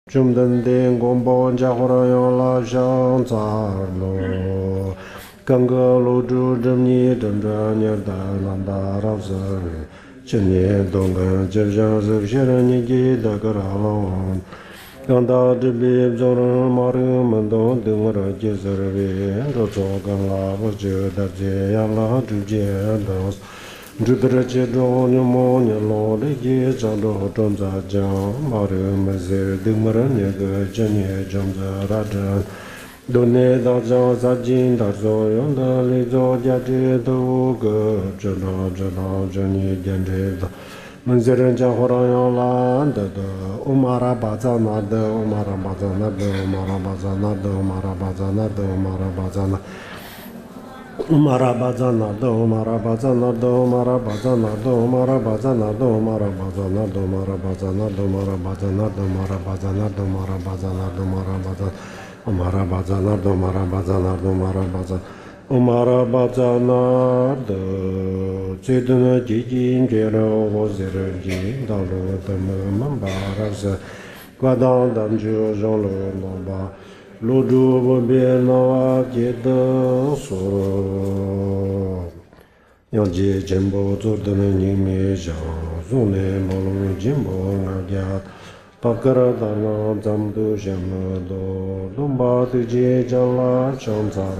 Jum den den gong bon jia hu ra yang la xiang za lo. Gang ge lu zhu zhen ni zhen zhe nie da nan da rao zi. Chen nian dong gen jie zhang zi xie ren ni ji da ge ra long. Gang da zhi bi zhong ren ma ren men dong ding re ji zi re bi. Ro zhou gang la bu zhi da jie ya la zhu jie dang. 主得接着你莫你老的也长着正在讲，马人们是对么人那个今年正在拉着，都那大家在进大作用的里头家这都个知道这你见这个，们这人家伙让要懒得的，我马拉巴扎那的，我马拉巴扎那的，我马拉巴扎那的，我马拉巴扎那的，我马拉巴扎那。Marabazana do marabazana do marabazana do marabazana do marabazana do marabazana do marabazana do marabazana do marabazana do marabazana do marabazana do marabazana Marabazana do Ziduna Jijin Jero was Erji Dalo the Mambaras Guadan Danjo Jean Loba 路住不变那街的所，要接进步做的那人民上，从来没路进步那家，把个人当那咱们都什么都，东巴都接将来上咋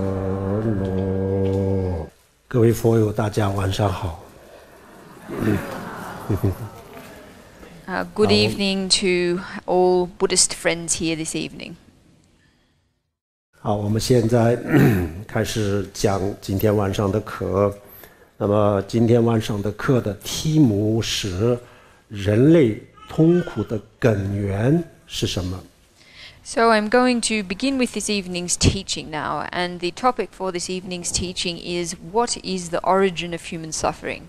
了？各位佛友，大家晚上好。 Good evening to all Buddhist friends here this evening. 好，我们现在开始讲今天晚上的课。那么今天晚上的课的题目是人类痛苦的根源是什么？ So I'm going to begin with this evening's teaching now, and the topic for this evening's teaching is what is the origin of human suffering?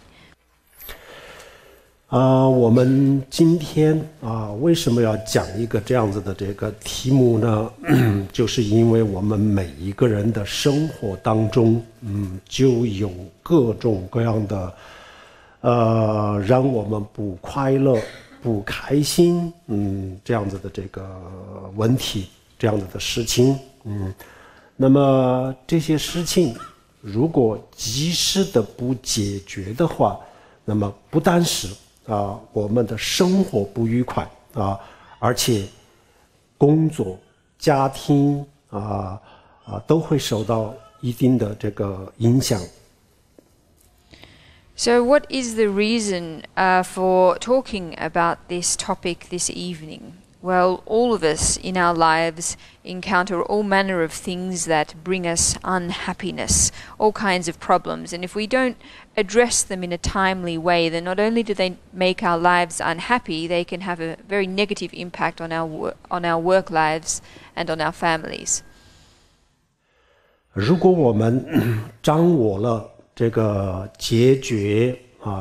我们今天为什么要讲一个这样子的这个题目呢？就是因为我们每一个人的生活当中，就有各种各样的，让我们不快乐、不开心，这样子的这个问题，这样子的事情，那么这些事情，如果及时的不解决的话，那么不单是我们的生活不愉快而且工作、家庭都会受到一定的这个影响。 So what is the reason for talking about this topic this evening? Well, all of us in our lives encounter all manner of things that bring us unhappiness, all kinds of problems. And if we don't address them in a timely way, then not only do they make our lives unhappy, they can have a very negative impact on our work lives and on our families. 如果我们掌握了这个解决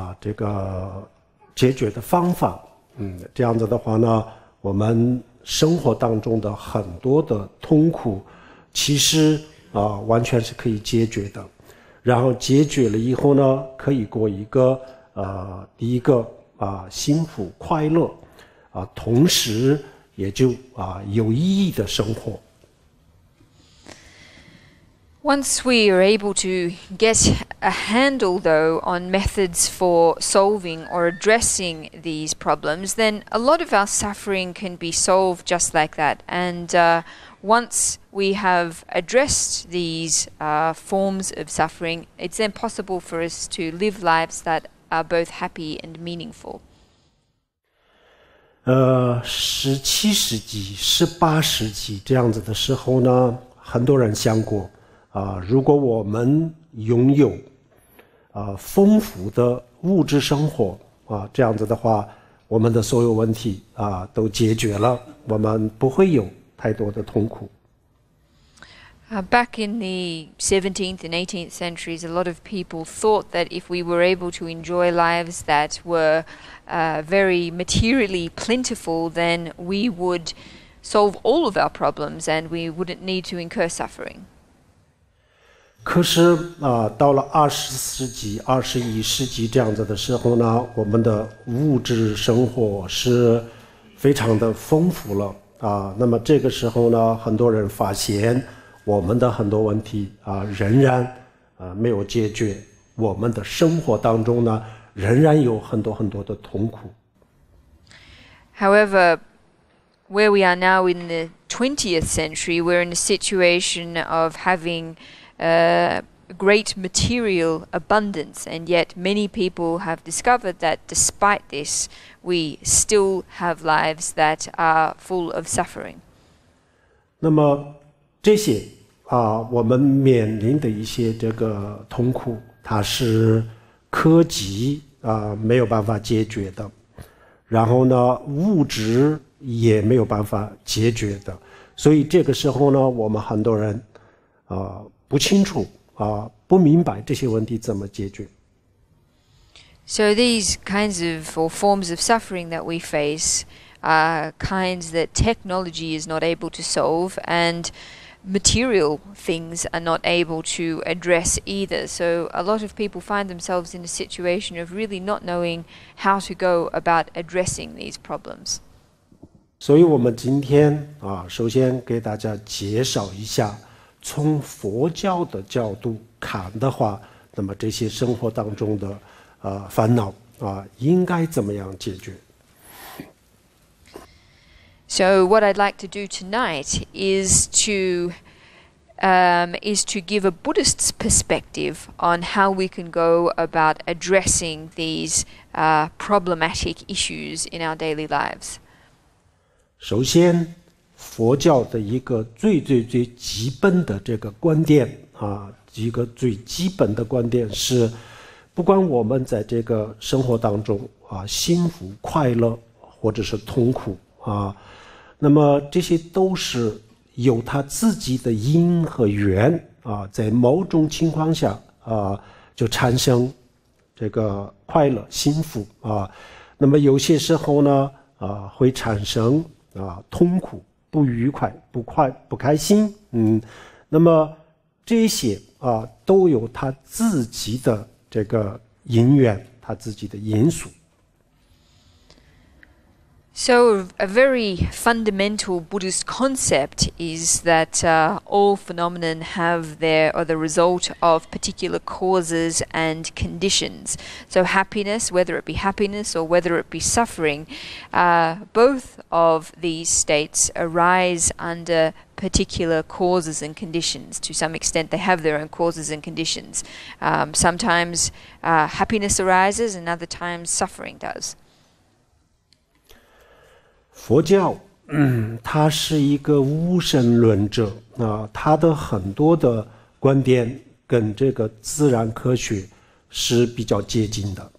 的方法，这样子的话呢，我们生活当中的很多的痛苦，其实完全是可以解决的。然后解决了以后呢，可以过一个第一个幸福快乐同时也就有意义的生活。 Once we are able to get a handle, though, on methods for solving or addressing these problems, then a lot of our suffering can be solved just like that. And once we have addressed these forms of suffering, it's then possible for us to live lives that are both happy and meaningful. 17世纪、18世纪这样子的时候呢，很多人想过如果我们拥有丰富的物质生活这样子的话，我们的所有问题都解决了，我们不会有太多的痛苦。 Back in the 17th and 18th centuries, a lot of people thought that if we were able to enjoy lives that were very materially plentiful, then we would solve all of our problems and we wouldn't need to incur suffering. 可是到了20世纪、21世纪这样子的时候呢，我们的物质生活是非常的丰富了那么这个时候呢，很多人发现我们的很多问题仍然没有解决，我们的生活当中呢仍然有很多很多的痛苦。 However, where we are now in the 20th century, we're in a situation of having great material abundance, and yet many people have discovered that despite this, we still have lives that are full of suffering. 那么这些我们面临的一些这个痛苦，它是科技没有办法解决的，然后呢物质也没有办法解决的，所以这个时候呢，我们很多人不清楚不明白这些问题怎么解决。 So these kinds of or forms of suffering that we face are kinds that technology is not able to solve, and material things are not able to address either. So a lot of people find themselves in a situation of really not knowing how to go about addressing these problems. 所以我们今天首先给大家介绍一下，从佛教的角度看的话，那么这些生活当中的烦恼应该怎么样解决。 So what I'd like to do tonight is to give a Buddhist perspective on how we can go about addressing these problematic issues in our daily lives. 首先，佛教的一个最基本的这个观点一个最基本的观点是，不管我们在这个生活当中幸福、快乐或者是痛苦那么这些都是有它自己的因和缘在某种情况下就产生这个快乐、幸福那么有些时候呢会产生痛苦、不愉快、不开心那么这些都有它自己的这个因缘，它自己的因素。 So a very fundamental Buddhist concept is that all phenomenon have the result of particular causes and conditions. So happiness, whether it be happiness or whether it be suffering, both of these states arise under particular causes and conditions. To some extent, they have their own causes and conditions. Sometimes happiness arises, and other times suffering does. 佛教他是一个无神论者他的很多的观点跟这个自然科学是比较接近的。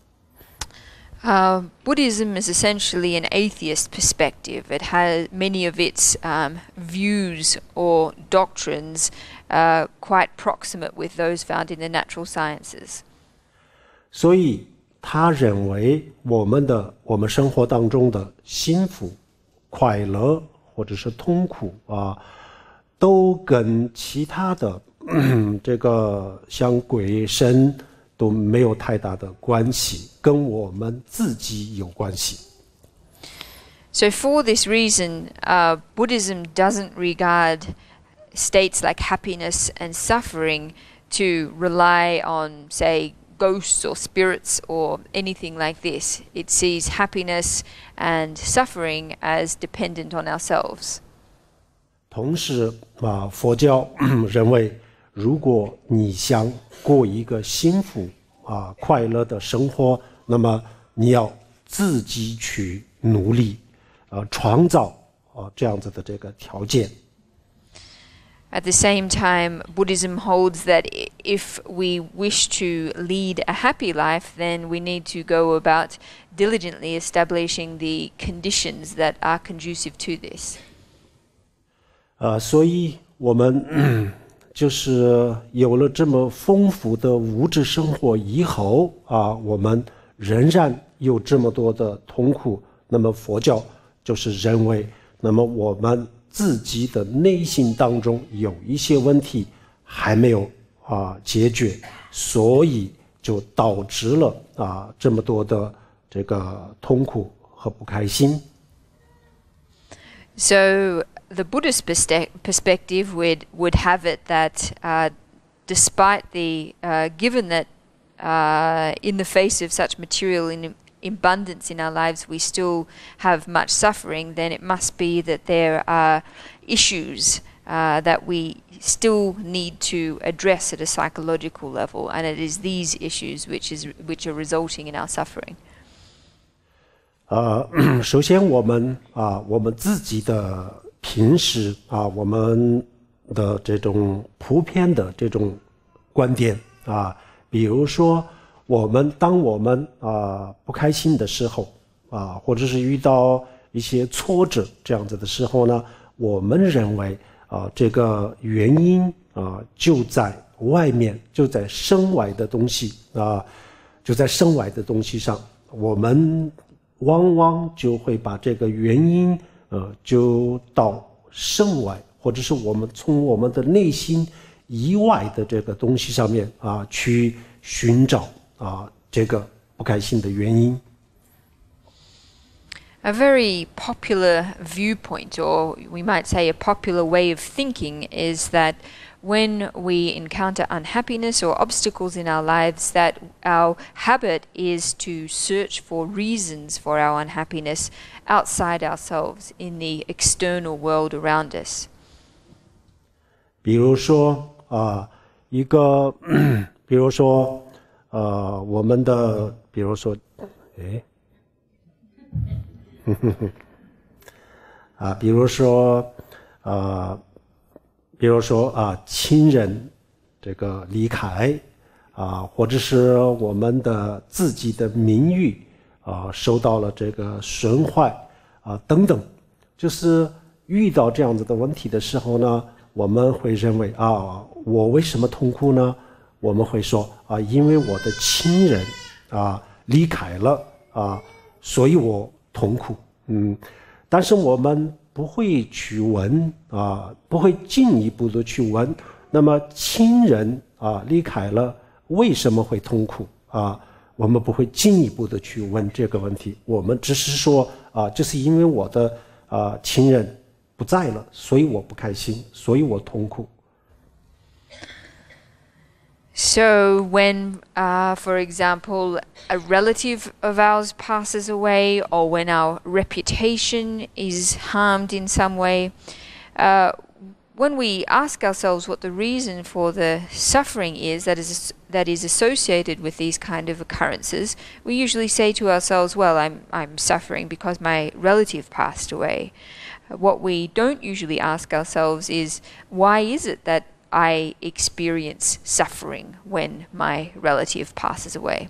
Buddhism is essentially an atheist perspective. It has many of its views or doctrines quite proximate with those found in the natural sciences. 所以他认为我们生活当中的幸福、快乐或者是痛苦都跟其他的这个像鬼神都没有太大的关系，跟我们自己有关系。 So for this reason, Buddhism doesn't regard states like happiness and suffering to rely on, say, ghosts or spirits or anything like this. It sees happiness and suffering as dependent on ourselves. 同时佛教认为，如果你想过一个幸福快乐的生活，那么你要自己去努力创造这样子的这个条件。 At the same time, Buddhism holds that if we wish to lead a happy life, then we need to go about diligently establishing the conditions that are conducive to this. 所以我们就是有了这么丰富的物质生活以后我们仍然有这么多的痛苦，那么佛教就是认为，那么我们自己的内心当中有一些问题还没有解决，所以就导致了这么多的这个痛苦和不开心。 So the Buddhist perspective would have it that despite the given that in the face of such material abundance in our lives we still have much suffering, then it must be that there are issues that we still need to address at a psychological level, and it is these issues which are resulting in our suffering. 首先我们自己的平时我们的这种普遍的这种观点比如说当我们不开心的时候或者是遇到一些挫折这样子的时候呢，我们认为这个原因就在外面，就在身外的东西就在身外的东西上，我们往往就会把这个原因就到身外，或者是我们从我们的内心以外的这个东西上面去寻找这个不开心的原因。 A very popular viewpoint, or we might say a popular way of thinking, is that when we encounter unhappiness or obstacles in our lives, that our habit is to search for reasons for our unhappiness outside ourselves, in the external world around us. 比如说我们的比如说亲人这个离开或者是我们的自己的名誉受到了这个损坏等等，就是遇到这样子的问题的时候呢，我们会认为我为什么痛苦呢？我们会说因为我的亲人离开了所以我痛苦。但是我们不会去问不会进一步的去问，那么亲人离开了为什么会痛苦我们不会进一步的去问这个问题，我们只是说就是因为我的亲人不在了，所以我不开心，所以我痛苦。 So when, for example, a relative of ours passes away, or when our reputation is harmed in some way, when we ask ourselves what the reason for the suffering is that is associated with these kind of occurrences, we usually say to ourselves, well, I'm suffering because my relative passed away. What we don't usually ask ourselves is, why is it that I experience suffering when my relative passes away?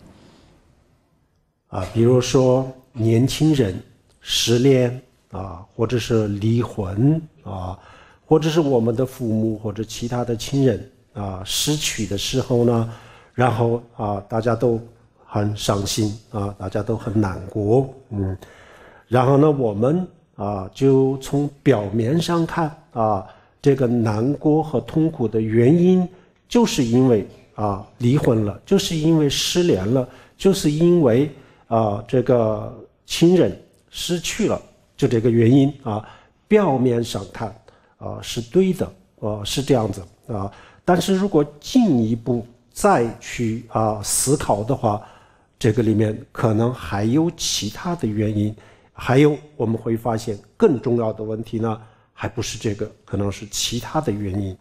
比如说年轻人失恋或者是离婚或者是我们的父母或者其他的亲人失去的时候呢，然后大家都很伤心大家都很难过然后呢我们就从表面上看这个难过和痛苦的原因就是因为离婚了，就是因为失联了，就是因为这个亲人失去了，就这个原因表面上看是对的是这样子但是如果进一步再去思考的话，这个里面可能还有其他的原因，还有我们会发现更重要的问题呢还不是这个，可能是其他的原因。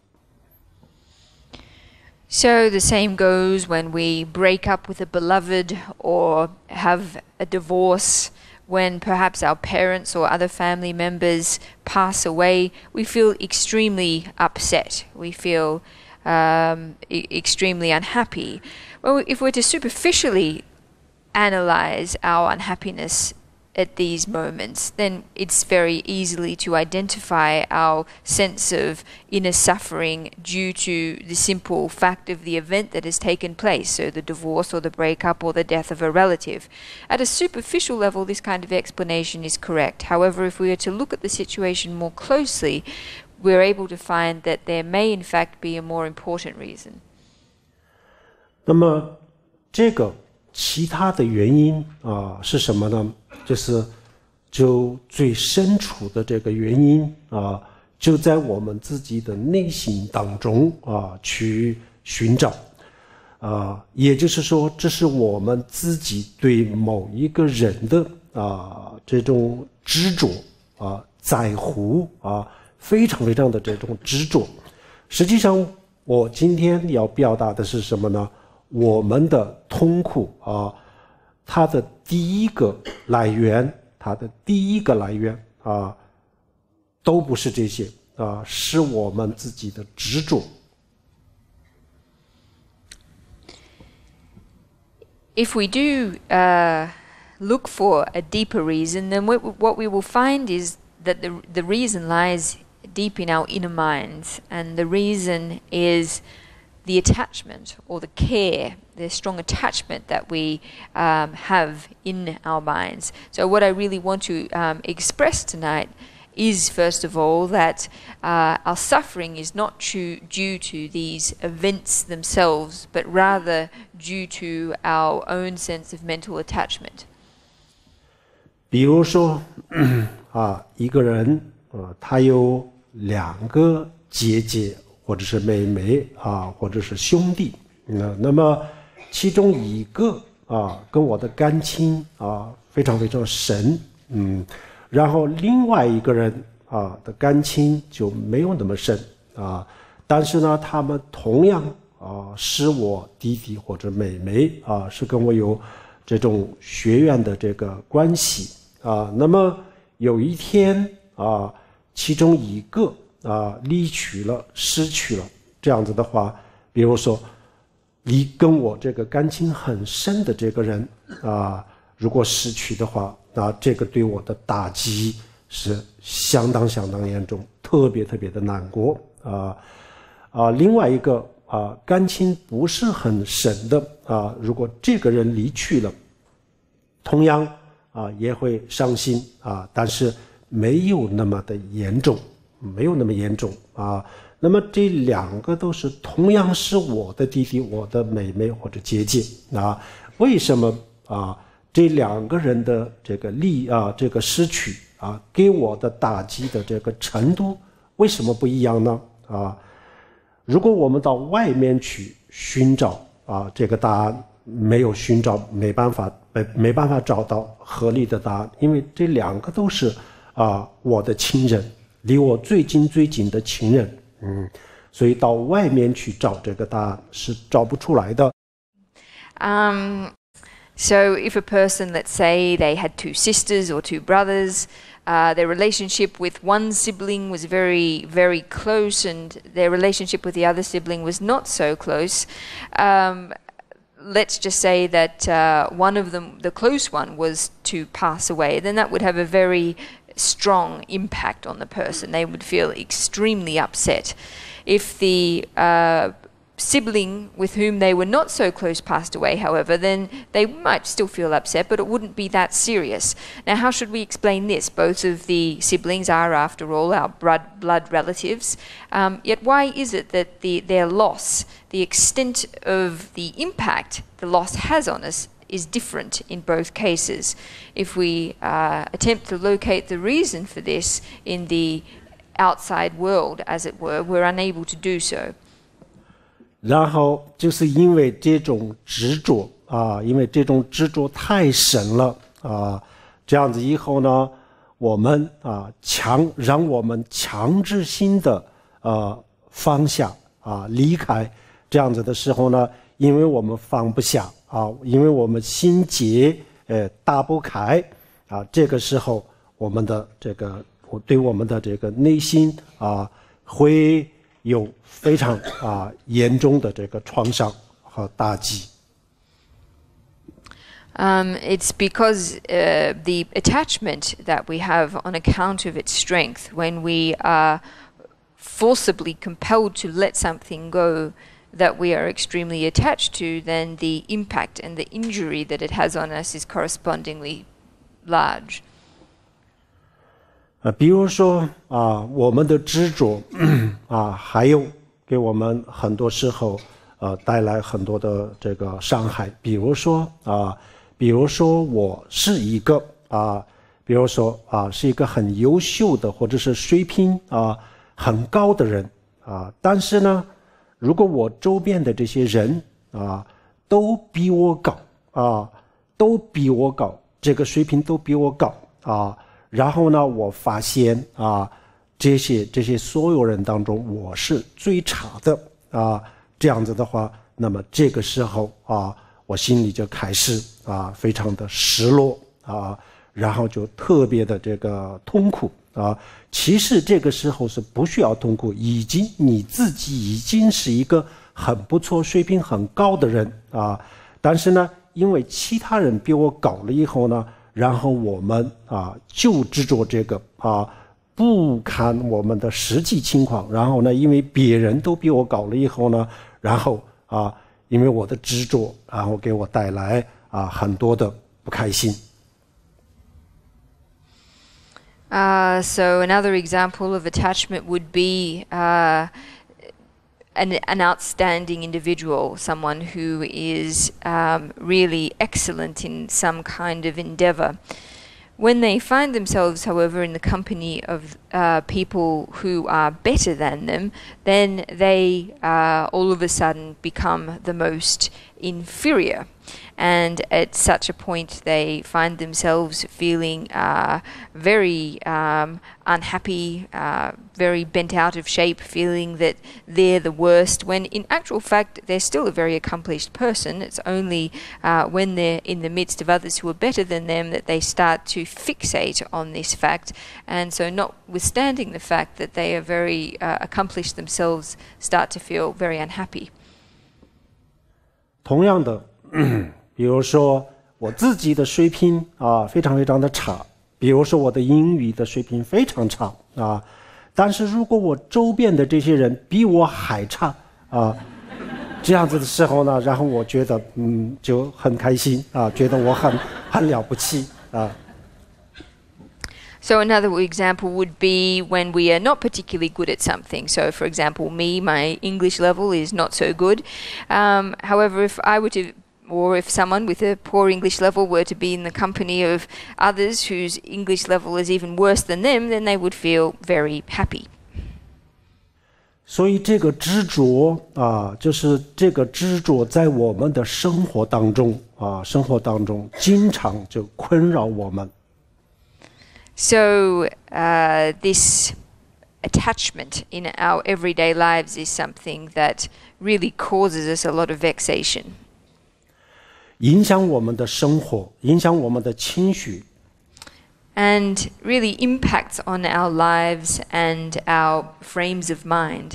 So the same goes when we break up with a beloved or have a divorce. When perhaps our parents or other family members pass away, we feel extremely upset. We feel extremely unhappy. Well, if we're to superficially analyze our unhappiness at these moments, then it's very easily to identify our sense of inner suffering due to the simple fact of the event that has taken place, so the divorce or the breakup or the death of a relative. At a superficial level, this kind of explanation is correct. However, if we were to look at the situation more closely, we're able to find that there may in fact be a more important reason. 那么这个其他的原因是什么呢？就是就最深处的这个原因啊，就在我们自己的内心当中啊去寻找。也就是说，这是我们自己对某一个人的这种执着在乎非常非常的这种执着。实际上，我今天要表达的是什么呢？我们的痛苦它的第一个来源，都不是这些是我们自己的执着。 If we do look for a deeper reason, then what we will find is that the reason lies deep in our inner minds, and the reason is the attachment or the care, the strong attachment that we have in our minds. So what I really want to express tonight is, first of all, that our suffering is not due to these events themselves, but rather due to our own sense of mental attachment. 比如说一个人他有2个姐姐或者是妹妹或者是兄弟，那么其中一个跟我的感情非常非常深，然后另外一个人的感情就没有那么深但是呢，他们同样是我弟弟或者妹妹是跟我有这种血缘的这个关系那么有一天其中一个离去了，失去了，这样子的话，比如说跟我这个感情很深的这个人如果失去的话，那这个对我的打击是相当相当严重，特别特别的难过另外一个感情不是很深的如果这个人离去了，同样也会伤心但是没有那么的严重，那么这2个都是同样是我的弟弟、我的妹妹或者姐姐为什么这2个人的这个这个失去给我的打击的这个程度为什么不一样呢如果我们到外面去寻找这个答案，没有寻找，没办法找到合理的答案，因为这2个都是我的亲人，离我最近的亲人所以到外面去找这个答案是找不出来的。 So if a person, let's say they had 2 sisters or 2 brothers, their relationship with one sibling was very, very close, and their relationship with the other sibling was not so close. Let's just say that one of them, the close one, was to pass away. Then that would have a very strong impact on the person. They would feel extremely upset. If the sibling with whom they were not so close passed away, however, then they might still feel upset, but it wouldn't be that serious. Now, how should we explain this? Both of the siblings are, after all, our blood relatives. Yet why is it that their loss, the extent of the impact the loss has on us, is different in both cases? If we attempt to locate the reason for this in the outside world, as it were, we're unable to do so. 然后就是因为这种执着因为这种执着太深了这样子以后呢，我们让我们强制性的放下离开，这样子的时候呢，因为我们放不下因为我们心结打不开这个时候我们的这个对我们的这个内心会有非常严重的这个创伤和打击。 It's because the attachment that we have on account of its strength, when we are forcibly compelled to let something go that we are extremely attached to, then the impact and the injury that it has on us is correspondingly large. 比如说我们的执着还有给我们很多时候带来很多的这个伤害。比如说我是一个比如说是一个很优秀的或者是水平很高的人但是呢，如果我周边的这些人都比我高这个水平都比我高然后呢，我发现这些所有人当中我是最差的这样子的话，那么这个时候我心里就开始非常的失落然后就特别的这个痛苦其实这个时候是不需要痛苦，你自己已经是一个很不错、水平很高的人但是呢，因为其他人比我高了以后呢，然后我们就执着这个不看我们的实际情况，然后呢，因为别人都比我高了以后呢，然后因为我的执着，然后给我带来很多的不开心。 So another example of attachment would be an outstanding individual, someone who is really excellent in some kind of endeavor. When they find themselves, however, in the company of people who are better than them, then they all of a sudden become the most inferior. And at such a point, they find themselves feeling very unhappy, very bent out of shape, feeling that they're the worst, when in actual fact, they're still a very accomplished person. It's only when they're in the midst of others who are better than them that they start to fixate on this fact. And so notwithstanding the fact that they are very accomplished themselves, start to feel very unhappy. 同样的比如说我自己的水平非常非常的差，比如说我的英语的水平非常差但是如果我周边的这些人比我还差这样子的时候呢，然后我觉得就很开心觉得我很了不起 So another example would be when we are not particularly good at something. So for example, my English level is not so good. However, if I were to, or if someone with a poor English level were to be in the company of others whose English level is even worse than them, then they would feel very happy. 所以这个执着就是这个执着在我们的生活当中经常就困扰我们。 So this attachment in our everyday lives is something that really causes us a lot of vexation. 影响我们的生活，影响我们的情绪。 And really impacts on our lives and our frames of mind.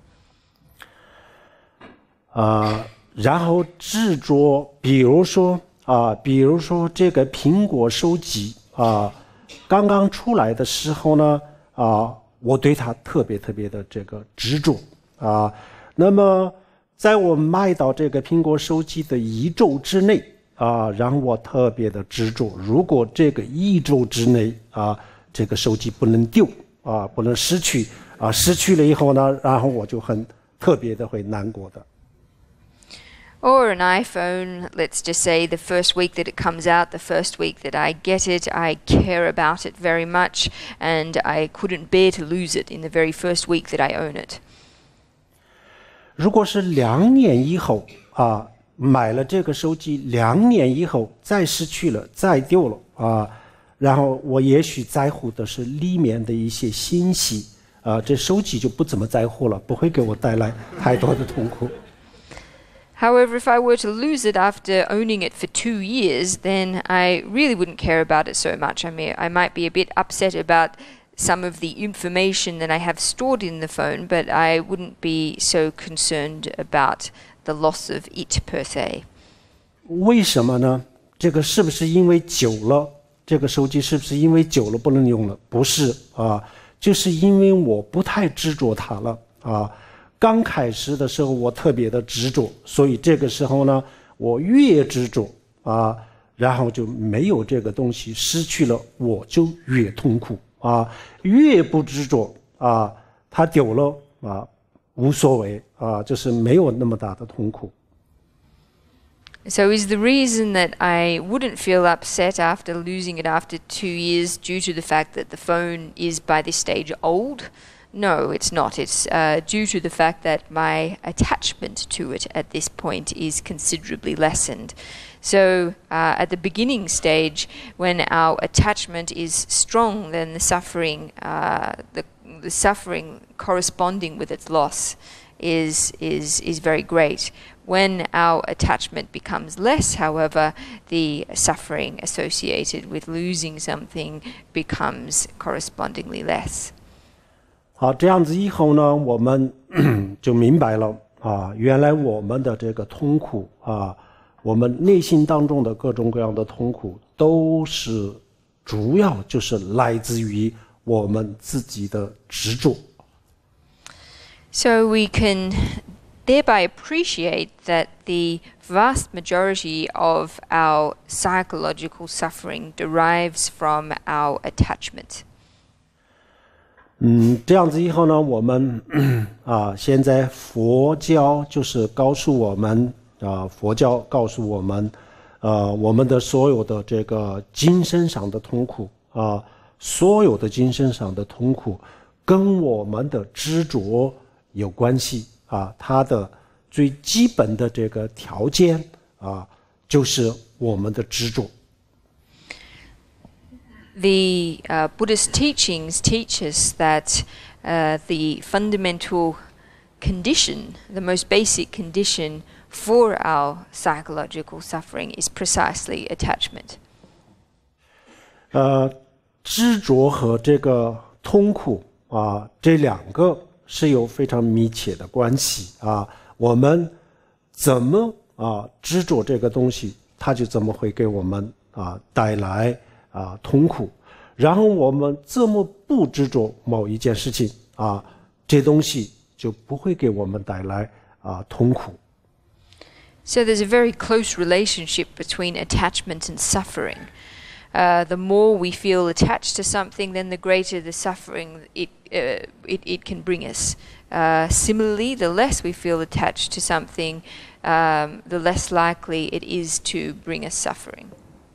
然后执着，比如说这个苹果手机刚刚出来的时候呢我对它特别的这个执着那么在我买到这个苹果手机的1周之内然后我特别的执着，如果这个1周之内这个手机不能丢不能失去失去了以后呢，然后我就特别的会难过的。 Or an iPhone, let's just say the first week that it comes out, the first week that I get it, I care about it very much, and I couldn't bear to lose it in the very first week that I own it. 如果是2年以后买了这个手机2年以后再失去了再丢了然后我也许在乎的是里面的一些信息这手机就不怎么在乎了，不会给我带来太多的痛苦。 However, if I were to lose it after owning it for 2 years, then I really wouldn't care about it so much. I mean, I might be a bit upset about some of the information that I have stored in the phone, but I wouldn't be so concerned about the loss of it per se. 为什么呢？这个是不是因为久了？这个手机是不是因为久了不能用了？不是就是因为我不太执着它了刚开始的时候我特别的执着，所以这个时候呢，我越执着然后就没有这个东西，失去了我就越痛苦越不执着它丢了无所谓就是没有那么大的痛苦。 So is the reason that I wouldn't feel upset after losing it after 2 years due to the fact that the phone is by this stage old? No, it's not. It's due to the fact that my attachment to it at this point is considerably lessened. So at the beginning stage, when our attachment is strong, then the suffering corresponding with its loss is very great. When our attachment becomes less, however, the suffering associated with losing something becomes correspondingly less. 好，这样子以后呢，我们就明白了啊，原来我们的这个痛苦啊，我们内心当中的各种各样的痛苦，都是主要就是来自于我们自己的执着。 So we can thereby appreciate that the vast majority of our psychological suffering derives from our attachment. 这样子以后呢，我们现在佛教就是告诉我们佛教告诉我们我们的所有的这个精神上的痛苦所有的精神上的痛苦跟我们的执着有关系它的最基本的这个条件就是我们的执着。 The Buddhist teachings teach us that the fundamental condition, the most basic condition for our psychological suffering is precisely attachment. 执着和这个痛苦这两个是有非常密切的关系我们怎么执着这个东西，它就怎么会给我们带来痛苦。然后我们怎么不执着某一件事情这东西就不会给我们带来痛苦。 So there's a very close relationship between attachment and suffering. The more we feel attached to something, then the greater the suffering it can bring us. Similarly, the less we feel attached to something, the less likely it is to bring us suffering.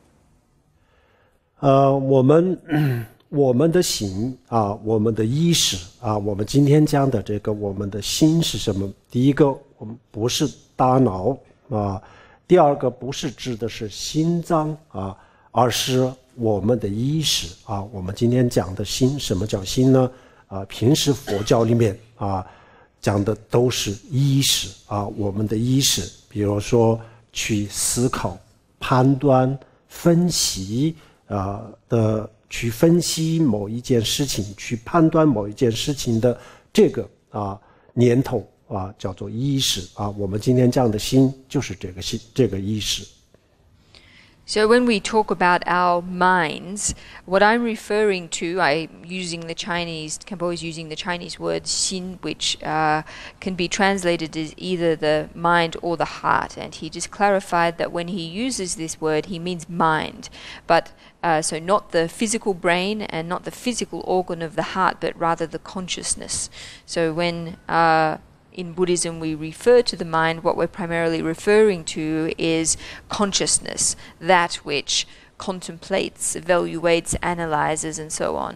我们的心我们的意识我们今天讲的这个我们的心是什么？第一个，我们不是大脑第二个不是指的是心脏而是我们的意识我们今天讲的心，什么叫心呢？平时佛教里面讲的都是意识我们的意识，比如说去思考、判断、分析去分析某一件事情，去判断某一件事情的这个念头叫做意识我们今天讲的心就是这个意识。 So when we talk about our minds, what I'm referring to, Khenpo is using the Chinese word xin, which can be translated as either the mind or the heart. And he just clarified that when he uses this word, he means mind. But so not the physical brain and not the physical organ of the heart, but rather the consciousness. So when in Buddhism we refer to the mind, what we're primarily referring to is consciousness, that which contemplates, evaluates, analyzes, and so on.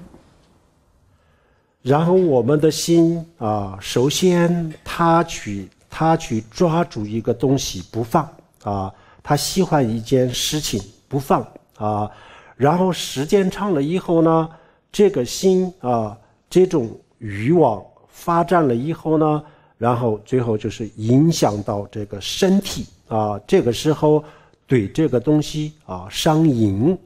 然后我们的心首先他去抓住一个东西不放他喜欢一件事情不放然后时间长了以后呢，这个心这种欲望发展了以后呢，然后最后就是影响到这个身体这个时候对这个东西上瘾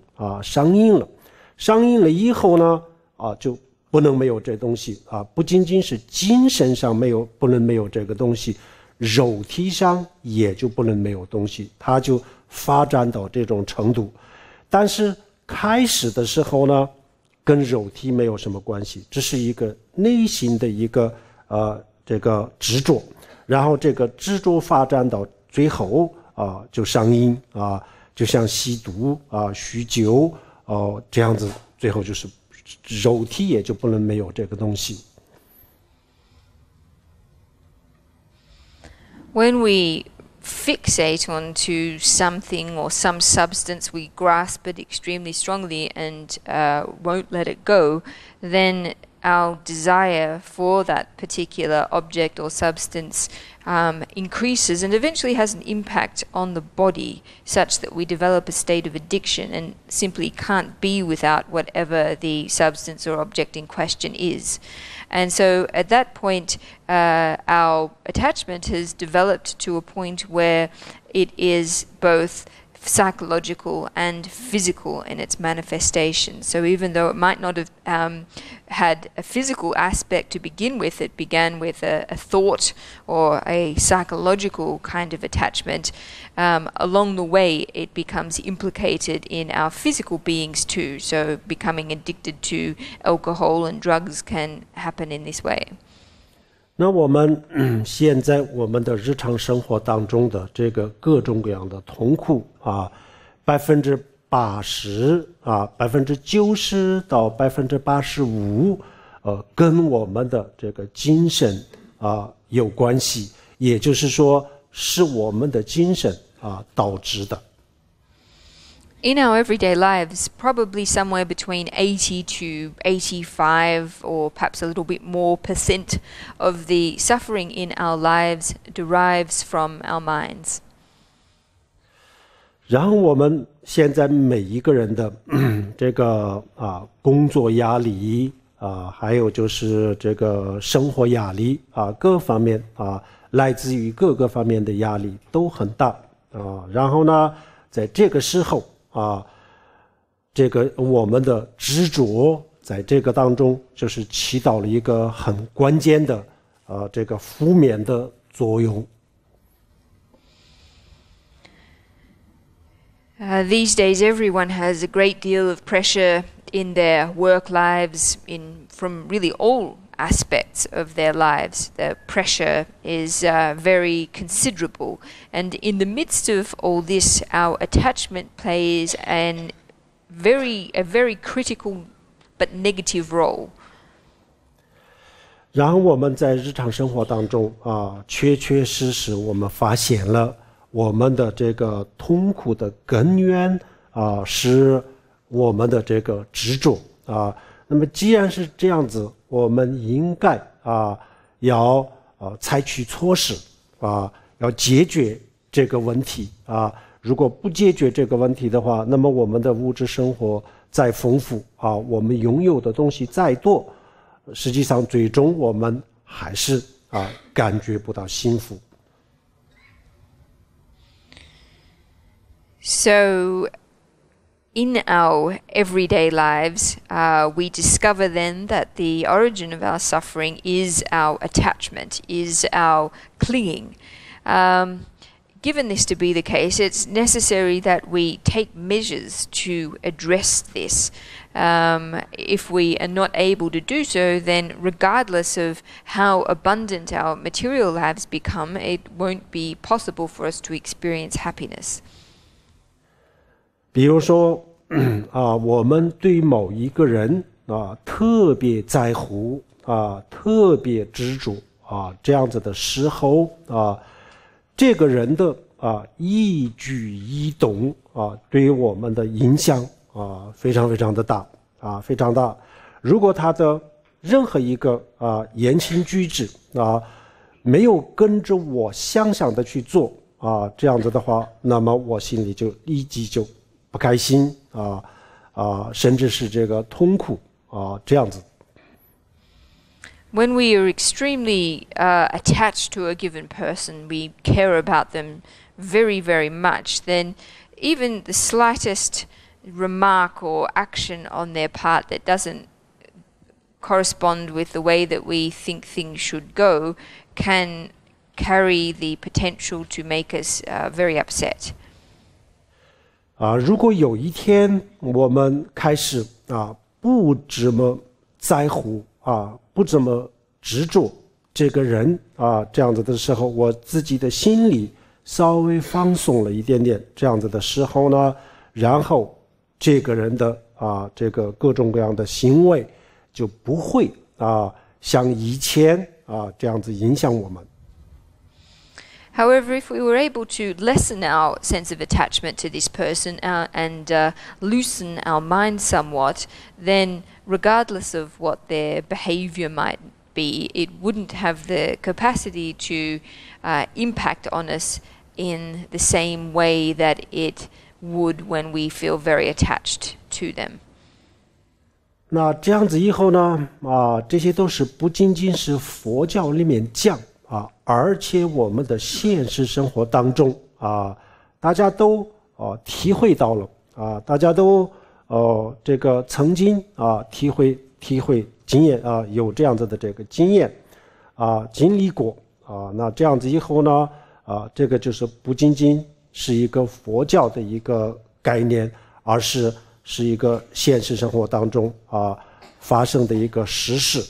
了以后呢就不能没有这东西不仅仅是精神上不能没有这个东西，肉体上也就不能没有东西，它就发展到这种程度。但是开始的时候呢，跟肉体没有什么关系，这是一个内心的一个这个执着，然后这个执着发展到最后就上瘾就像吸毒酗酒这样子，最后就是肉体也就不能没有这个东西。 When we fixate onto something or some substance, we grasp it extremely strongly and won't let it go, then our desire for that particular object or substance increases and eventually has an impact on the body such that we develop a state of addiction and simply can't be without whatever the substance or object in question is. And so at that point, our attachment has developed to a point where it is both psychological and physical in its manifestation. So even though it might not have had a physical aspect to begin with, it began with a thought or a psychological kind of attachment. Along the way, it becomes implicated in our physical beings too. So becoming addicted to alcohol and drugs can happen in this way. 那我们现在我们的日常生活当中的这个各种各样的痛苦啊，80%啊，90%到85%，跟我们的这个精神啊有关系，也就是说是我们的精神啊导致的。 In our everyday lives, probably somewhere between 80 to 85 or perhaps a little bit more % of the suffering in our lives derives from our minds. 然后我们现在每一个人的这个工作压力还有就是这个生活压力各方面来自于各个方面的压力都很大然后呢，在这个时候这个我们的执着在这个当中就是起到了一个很关键的这个负面的作用。 These days, everyone has a great deal of pressure in their work lives, from really all aspects of their lives. The pressure is very considerable, and in the midst of all this, our attachment plays a very critical but negative role. 然后我们在日常生活当中确实我们发现了我们的这个痛苦的根源是我们的这个执着那么既然是这样子，我们应该要采取措施要解决这个问题如果不解决这个问题的话，那么我们的物质生活再丰富我们拥有的东西再多，实际上最终我们还是感觉不到幸福。 So, in our everyday lives, we discover then that the origin of our suffering is our attachment, is our clinging. Given this to be the case, it's necessary that we take measures to address this. If we are not able to do so, then regardless of how abundant our material lives become, it won't be possible for us to experience happiness. 比如说我们对某一个人特别在乎特别执着这样子的时候这个人的一举一动对于我们的影响非常的大非常大。如果他的任何一个言行举止没有跟着我想象的去做这样子的话，那么我心里就立即就不开心甚至是这个痛苦这样子。 When we are extremely attached to a given person, we care about them very much, then even the slightest remark or action on their part that doesn't correspond with the way that we think things should go can carry the potential to make us very upset. 如果有一天我们开始不怎么在乎不怎么执着这个人这样子的时候，我自己的心里稍微放松了一点点这样子的时候呢，然后这个人的这个各种各样的行为就不会像以前这样子影响我们。 However, if we were able to lessen our sense of attachment to this person and loosen our mind somewhat, then regardless of what their behavior might be, it wouldn't have the capacity to impact on us in the same way that it would when we feel very attached to them. 那这样子以后呢，这些都是不仅仅是佛教里面讲而且我们的现实生活当中大家都体会到了大家都这个曾经体会经验有这样子的这个经验经历过那这样子以后呢这个就是不仅仅是一个佛教的一个概念，而是一个现实生活当中发生的一个实事。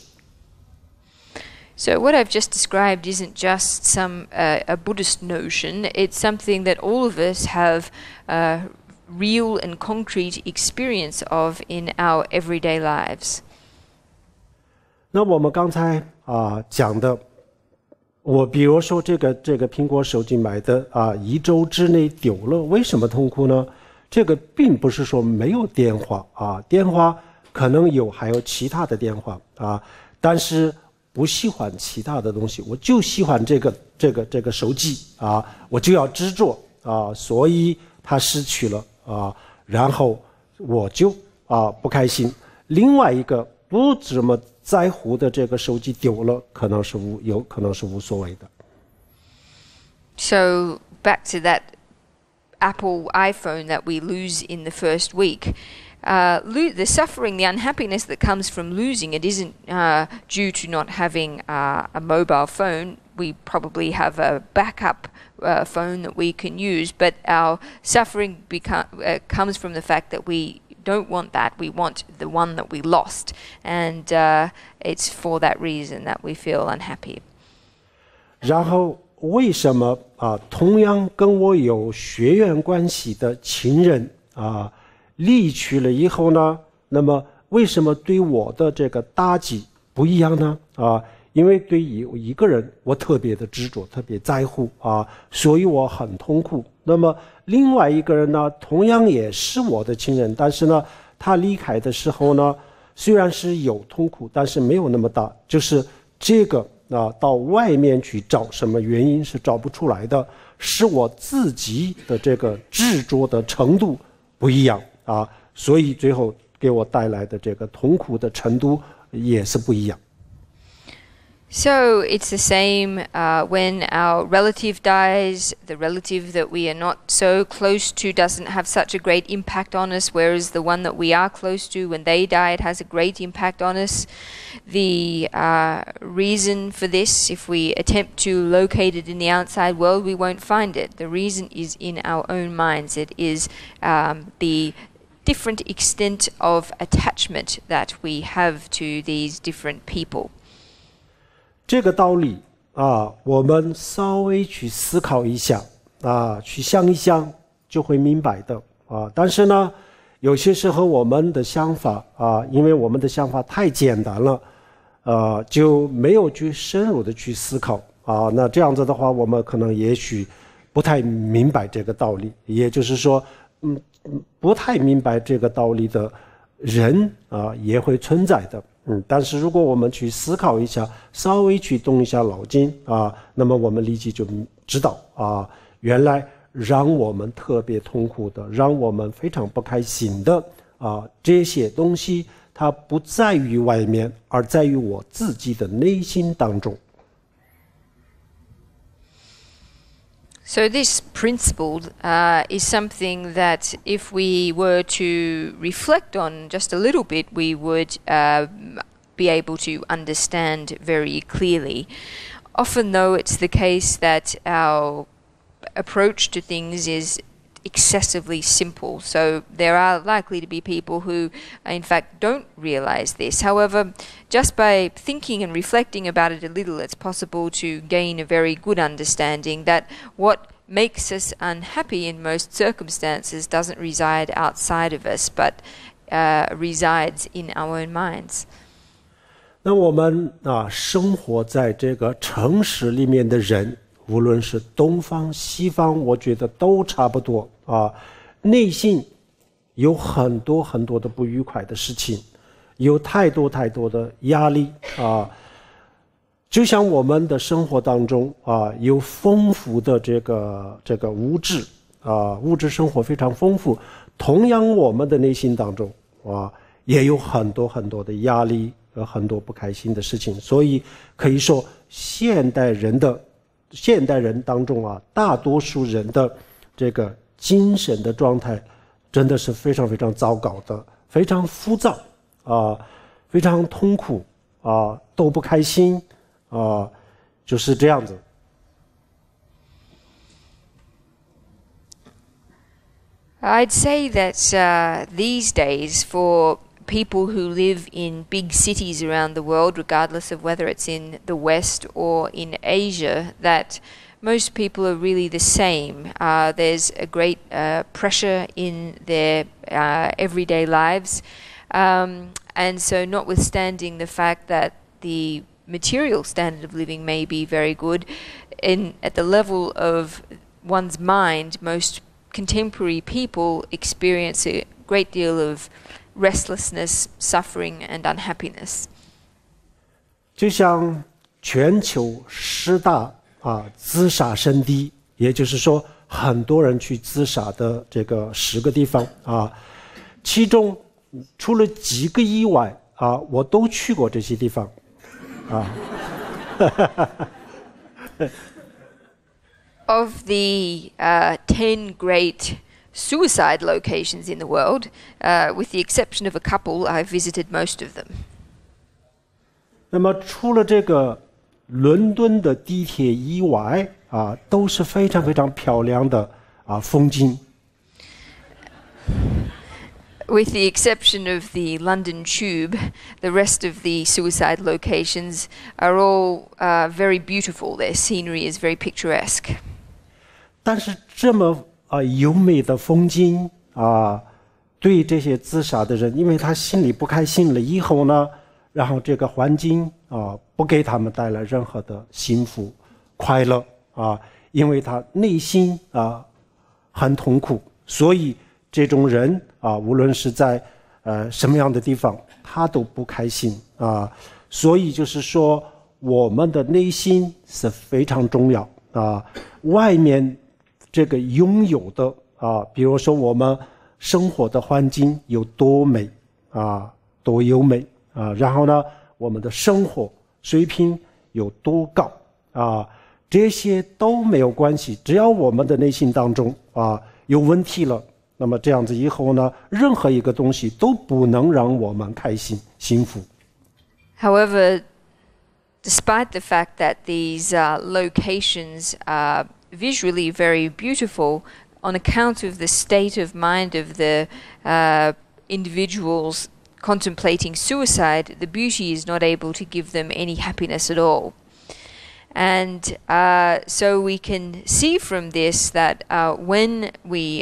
So what I've just described isn't just some a Buddhist notion. It's something that all of us have real and concrete experience of in our everyday lives. 那我们刚才讲的，我比如说这个苹果手机买的1周之内丢了，为什么痛苦呢？这个并不是说没有电话电话可能还有其他的电话但是不喜欢其他的东西，我就喜欢这个手机我就要执着所以它失去了然后我就不开心。另外一个不怎么在乎的这个手机丢了，可能是无所谓的。 So back to that Apple iPhone that we lose in the first week. The suffering, the unhappiness that comes from losing it isn't due to not having a mobile phone. We probably have a backup phone that we can use, but our suffering comes from the fact that we don't want that. We want the one that we lost, and it's for that reason that we feel unhappy. 然后为什么同样跟我有血缘关系的亲人离去了以后呢，那么为什么对我的这个打击不一样呢？因为对于一个人我特别的执着，特别在乎所以我很痛苦。那么另外一个人呢，同样也是我的亲人，但是呢他离开的时候呢，虽然是有痛苦，但是没有那么大，就是这个到外面去找什么原因是找不出来的，是我自己的这个执着的程度不一样所以最后给我带来的这个痛苦的程度也是不一样。 So it's the same when our relative dies. The relative that we are not so close to doesn't have such a great impact on us, whereas the one that we are close to, when they die, it has a great impact on us. The reason for this, if we attempt to locate it in the outside world, we won't find it. The reason is in our own minds. It is the different extent of attachment that we have to these different people. 这个道理我们稍微去思考一下去想一想就会明白的但是呢有些时候我们的想法因为我们的想法太简单了就没有去深入的去思考那这样子的话我们可能也许不太明白这个道理，也就是说不太明白这个道理的人也会存在的但是如果我们去思考一下，稍微去动一下脑筋那么我们立即就知道原来让我们特别痛苦的，让我们非常不开心的这些东西，它不在于外面，而在于我自己的内心当中。 So this principle is something that if we were to reflect on just a little bit, we would be able to understand very clearly. Often though it's the case that our approach to things is excessively simple, so there are likely to be people who in fact don't realize this. However, just by thinking and reflecting about it a little, it's possible to gain a very good understanding that what makes us unhappy in most circumstances doesn't reside outside of us, but resides in our own minds. 那我们生活在这个城市里面的人， 无论是东方西方，我觉得都差不多啊。内心有很多很多的不愉快的事情，有太多太多的压力啊。就像我们的生活当中啊，有丰富的这个物质啊，物质生活非常丰富。同样，我们的内心当中啊，也有很多很多的压力和很多不开心的事情。所以可以说，现代人当中啊，大多数人的这个精神的状态，真的是非常非常糟糕的，非常浮躁啊，非常痛苦啊，都不开心。就是这样子。 I'd say that these days, for people who live in big cities around the world, regardless of whether it's in the West or in Asia, that most people are really the same. There's a great pressure in their everyday lives. And so notwithstanding the fact that the material standard of living may be very good, at the level of one's mind, most contemporary people experience a great deal of restlessness, suffering, and unhappiness. 就像全球10大自杀圣地，也就是说，很多人去自杀的这个10个地方啊，其中除了几个以外我都去过这些地方。 Of the 10 great suicide locations in the world, with the exception of a couple, I've visited most of them. 那么除了这个伦敦的地铁以外都是非常非常漂亮的风景。 With the exception of the London Tube, the rest of the suicide locations are all very beautiful. Their scenery is very picturesque. 但是这么优美的风景对这些自杀的人，因为他心里不开心了以后呢，然后这个环境不给他们带来任何的幸福、快乐因为他内心很痛苦，所以这种人无论是在什么样的地方，他都不开心所以就是说，我们的内心是非常重要外面这个拥有的比如说我们生活的环境有多美多优美然后呢，我们的生活水平有多高这些都没有关系，只要我们的内心当中有问题了。那么这样子以后呢，任何一个东西都不能让我们开心、幸福。 However, despite the fact that these locations are visually very beautiful, on account of the state of mind of the individuals contemplating suicide, the beauty is not able to give them any happiness at all. And so we can see from this that when we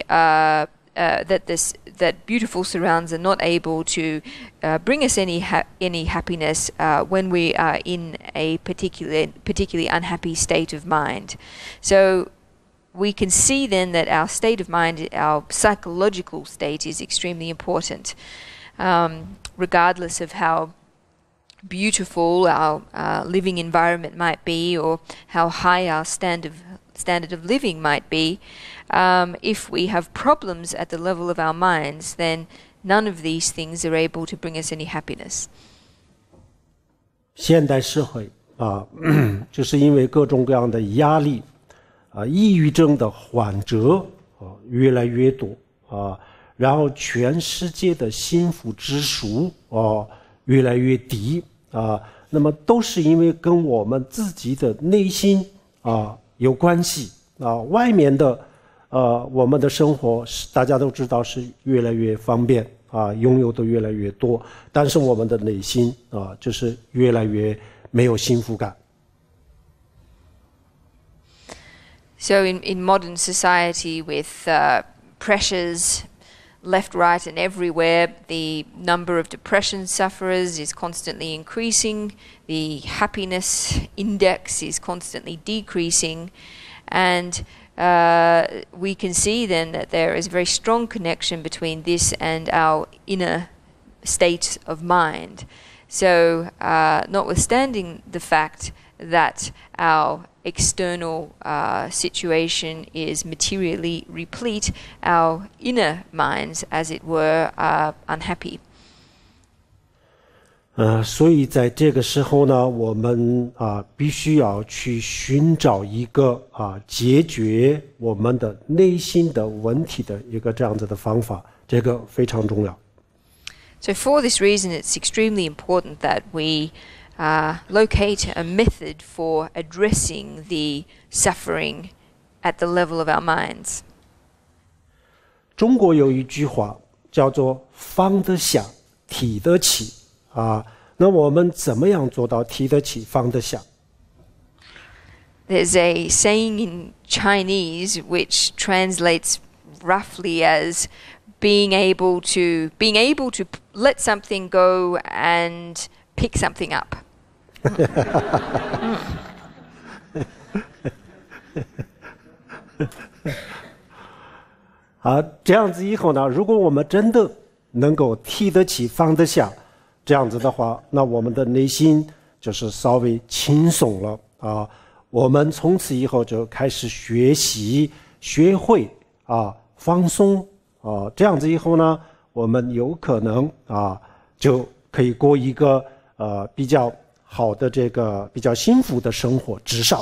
that beautiful surrounds are not able to bring us any happiness when we are in a particularly unhappy state of mind. So we can see then that our state of mind, our psychological state, is extremely important, regardless of how beautiful our living environment might be or how high our standard of living might be. If we have problems at the level of our minds, then none of these things are able to bring us any happiness. 现代社会就是因为各种各样的压力抑郁症的患者越来越多然后全世界的幸福指数越来越低那么都是因为跟我们自己的内心有关系外面的我们的生活大家都知道是越来越方便拥有的越来越多，但是我们的内心就是越来越没有幸福感。 So in modern society, with pressures left, right, and everywhere. The number of depression sufferers is constantly increasing. The happiness index is constantly decreasing. And we can see then that there is a very strong connection between this and our inner state of mind. So, notwithstanding the fact that our external situation is materially replete, our inner minds, as it were, are unhappy. 所以在这个时候呢，我们必须要去寻找一个解决我们的内心的问题的一个这样子的方法，这个非常重要。 So for this reason, it's extremely important that we locate a method for addressing the suffering at the level of our minds. 中国有一句话叫做"放得下，提得起"那我们怎么样做到提得起，放得下？ There's a saying in Chinese which translates roughly as being able to let something go and pick something up. 这样子以后呢，如果我们真的能够提得起，放得下，这样子的话，那我们的内心就是稍微轻松了我们从此以后就开始学习，学会放松这样子以后呢，我们有可能就可以过一个比较好的这个比较幸福的生活，至少。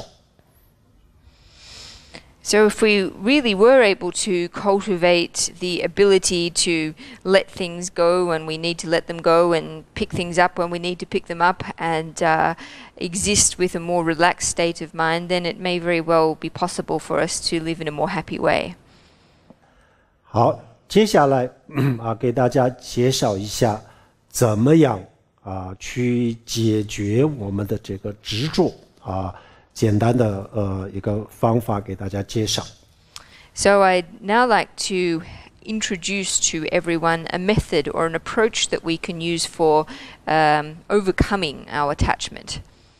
So if we really were able to cultivate the ability to let things go when we need to let them go and pick things up when we need to pick them up and exist with a more relaxed state of mind, then it may very well be possible for us to live in a more happy way. 好，接下来给大家介绍一下怎么样去解决我们的这个执着简单的一个方法给大家介绍。 So I'd now like to introduce to everyone a method or an approach that we can use for overcoming our attachment.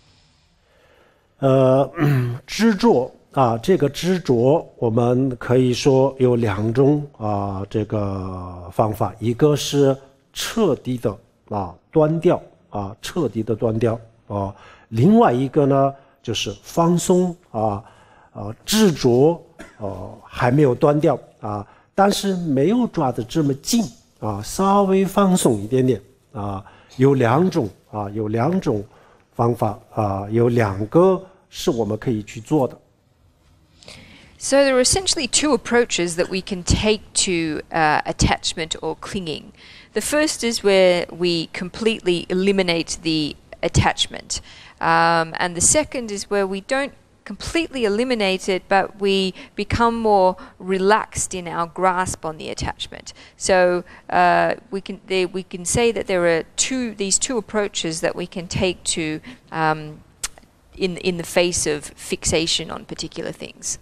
执着这个执着我们可以说有两种这个方法，一个是彻底的断掉彻底的断掉另外一个呢就是放松执着还没有断掉但是没有抓得这么紧稍微放松一点点有两种方法有两个是我们可以去做的。 So there are essentially two approaches that we can take to attachment or clinging. The first is where we completely eliminate the attachment. And the second is where we don't completely eliminate it, but we become more relaxed in our grasp on the attachment. So we can say that there are these two approaches that we can take to in the face of fixation on particular things.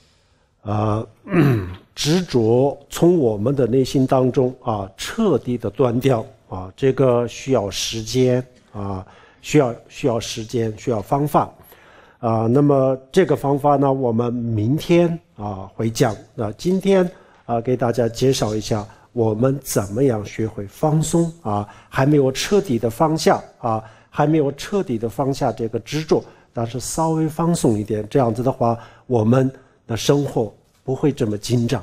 执着从我们的内心当中彻底的断掉这个需要时间需要时间，需要方法那么这个方法呢，我们明天会讲今天给大家介绍一下我们怎么样学会放松还没有彻底的放下还没有彻底的放下这个执着，但是稍微放松一点，这样子的话，我们的生活不会这么紧张。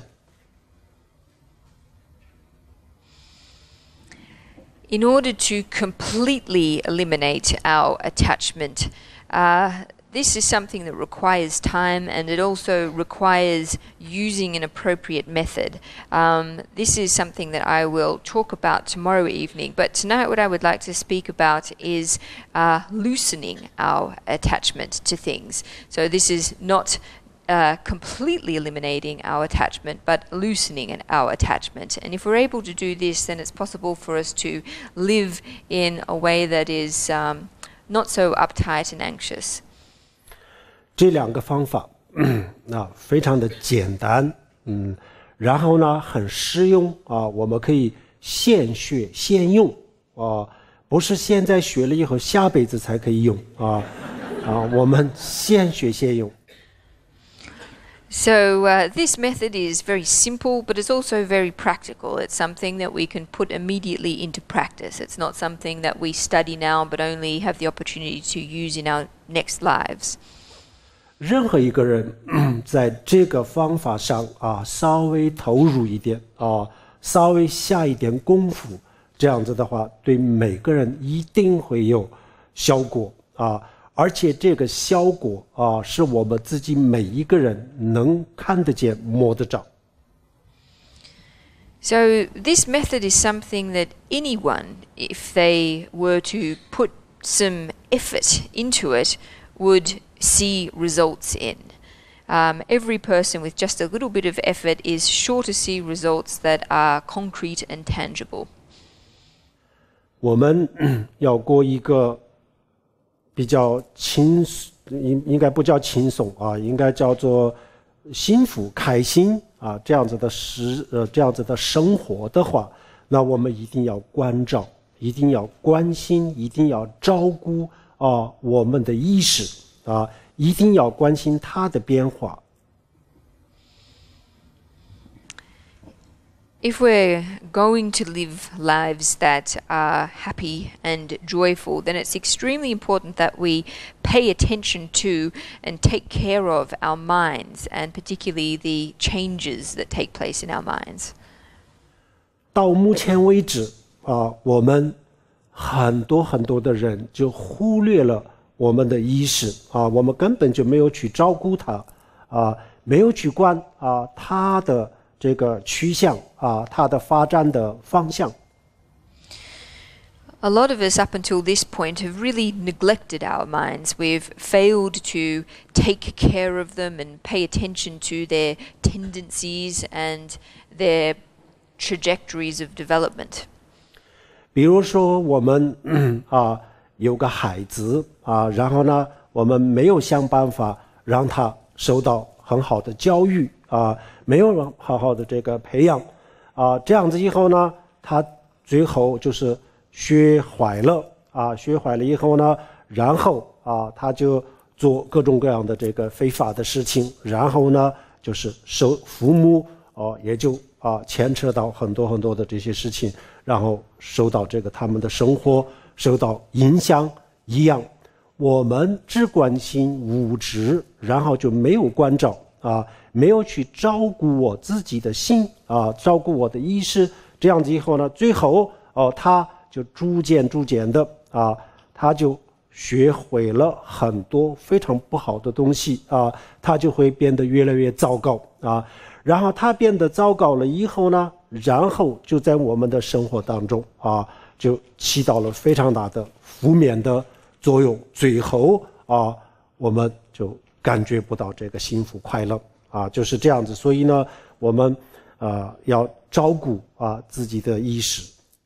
In order to completely eliminate our attachment, this is something that requires time, and it also requires using an appropriate method. This is something that I will talk about tomorrow evening, but tonight what I would like to speak about is loosening our attachment to things. So this is not completely eliminating our attachment, but loosening our attachment. And if we're able to do this, then it's possible for us to live in a way that is not so uptight and anxious. 这两个方法非常的简单然后呢很实用啊，我们可以现学现用啊，不是现在学了以后下辈子才可以用啊，我们现学现用。 So this method is very simple, but it's also very practical. It's something that we can put immediately into practice. It's not something that we study now, but only have the opportunity to use in our next lives. 任何一个人在这个方法上啊，稍微投入一点啊，稍微下一点功夫，这样子的话，对每个人一定会有效果啊。而且这个效果啊，是我们自己每一个人能看得见、摸得着。 So this method is something that anyone, if they were to put some effort into it, would see results in. Every person with just a little bit of effort is sure to see results that are concrete and tangible. 我们要过一个比较应该不叫轻松啊，应该叫做幸福开心啊，这样子的生活的话，那我们一定要关照，一定要关心，一定要照顾啊我们的意识啊，一定要关心它的变化。 If we're going to live lives that are happy and joyful, then it's extremely important that we pay attention to and take care of our minds, and particularly the changes that take place in our minds. 到目前为止啊，我们很多的人就忽略了我们的意识啊，我们根本就没有去照顾它啊，没有去管啊它的这个趋向啊，它的发展的方向。 A lot of us up until this point have really neglected our minds. We've failed to take care of them and pay attention to their tendencies and their trajectories of development. 比如说我们有个孩子啊，然后呢我们没有想办法让他受到很好的教育啊，没有好好的这个培养啊，这样子以后呢，他最后就是学坏了啊，学坏了以后呢，然后啊他就做各种各样的这个非法的事情，然后呢就是受父母也就牵扯到很多的这些事情，然后受到这个他们的生活受到影响一样。我们只关心物质，然后就没有关照啊，没有去照顾我自己的心啊，照顾我的意识，这样子以后呢，最后他就逐渐的啊，他就学会了很多非常不好的东西啊，他就会变得越来越糟糕啊。然后他变得糟糕了以后呢，然后就在我们的生活当中啊，就起到了非常大的负面的作用，最后我们就感觉不到这个幸福快乐啊，就是这样子。所以呢，我们要照顾自己的意识。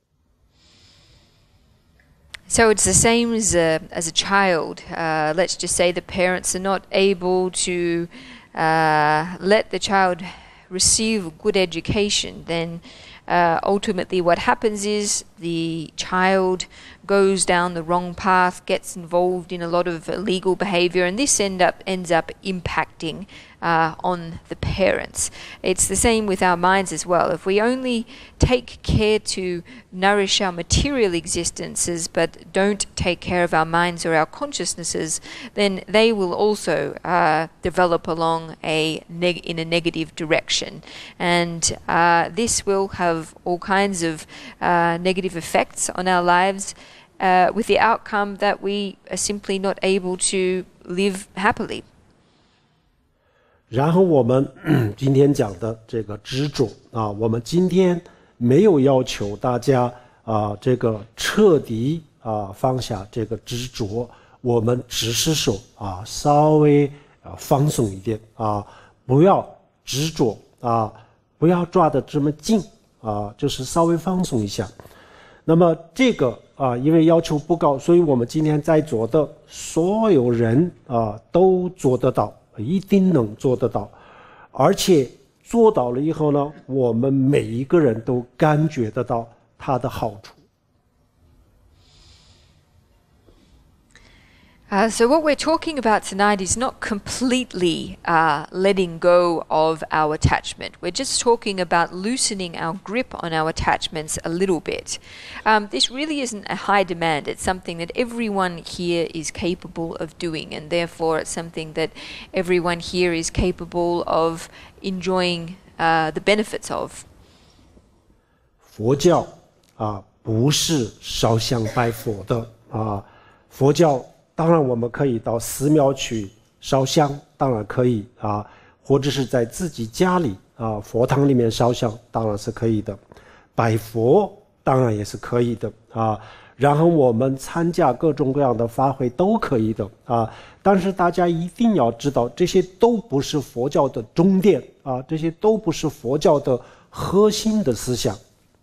So it's the same as a child. Let's just say the parents are not able to let the child receive a good education, then ultimately what happens is the child goes down the wrong path, gets involved in a lot of illegal behavior, and this ends up impacting on the parents. It's the same with our minds as well. If we only take care to nourish our material existences but don't take care of our minds or our consciousnesses, then they will also develop along in a negative direction, and this will have all kinds of negative effects on our lives, with the outcome that we are simply not able to live happily. 然后我们今天讲的这个执着我们今天没有要求大家这个彻底放下这个执着，我们只是说稍微放松一点不要执着不要抓得这么紧就是稍微放松一下。那么这个因为要求不高，所以我们今天在座的所有人都做得到，一定能做得到。而且做到了以后呢，我们每一个人都感觉得到它的好处。 So what we're talking about tonight is not completely letting go of our attachment. We're just talking about loosening our grip on our attachments a little bit. This really isn't a high demand. It's something that everyone here is capable of doing, and therefore it's something that everyone here is capable of enjoying the benefits of. 佛教不是烧香拜佛的佛教当然我们可以到寺庙去烧香，当然可以或者是在自己家里佛堂里面烧香，当然是可以的。拜佛当然也是可以的然后我们参加各种各样的法会都可以的但是大家一定要知道，这些都不是佛教的终点这些都不是佛教的核心的思想。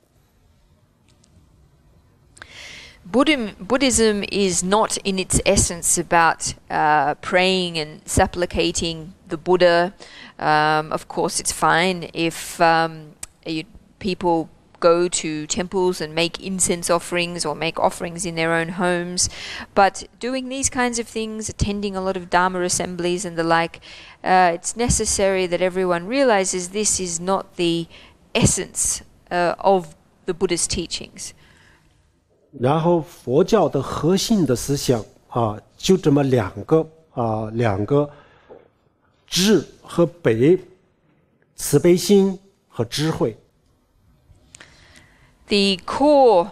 Buddhism is not in its essence about praying and supplicating the Buddha. Of course, it's fine if people go to temples and make incense offerings or make offerings in their own homes. But doing these kinds of things, attending a lot of Dharma assemblies and the like, it's necessary that everyone realizes this is not the essence of the Buddha's teachings. 然后佛教的核心的思想就这么两个智和悲，慈悲心和智慧。 The core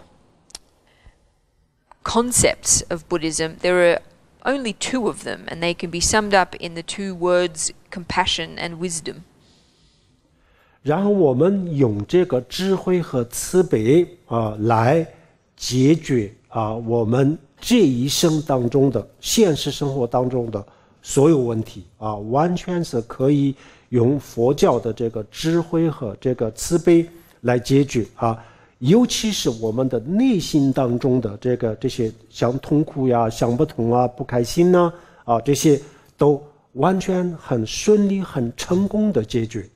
concepts of Buddhism, there are only two of them, and they can be summed up in the two words compassion and wisdom. 然后我们用这个智慧和慈悲来解决我们这一生当中的现实生活当中的所有问题完全是可以用佛教的这个智慧和这个慈悲来解决尤其是我们的内心当中的这些像痛苦呀、想不通不开心这些都完全很顺利、很成功的解决。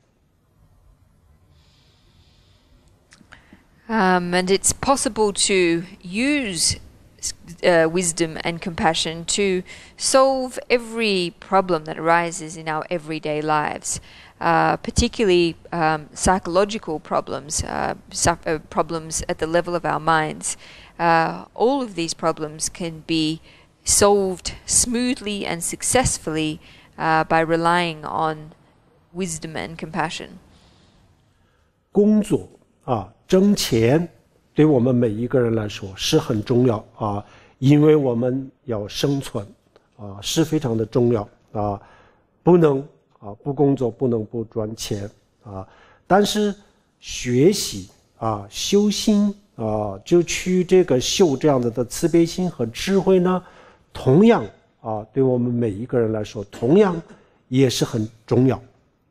And it's possible to use wisdom and compassion to solve every problem that arises in our everyday lives, particularly psychological problems, problems at the level of our minds. All of these problems can be solved smoothly and successfully by relying on wisdom and compassion. 工作挣钱对我们每一个人来说是很重要因为我们要生存是非常的重要不能不工作，不能不赚钱但是学习修心就去修这样的慈悲心和智慧呢，同样对我们每一个人来说同样也是很重要。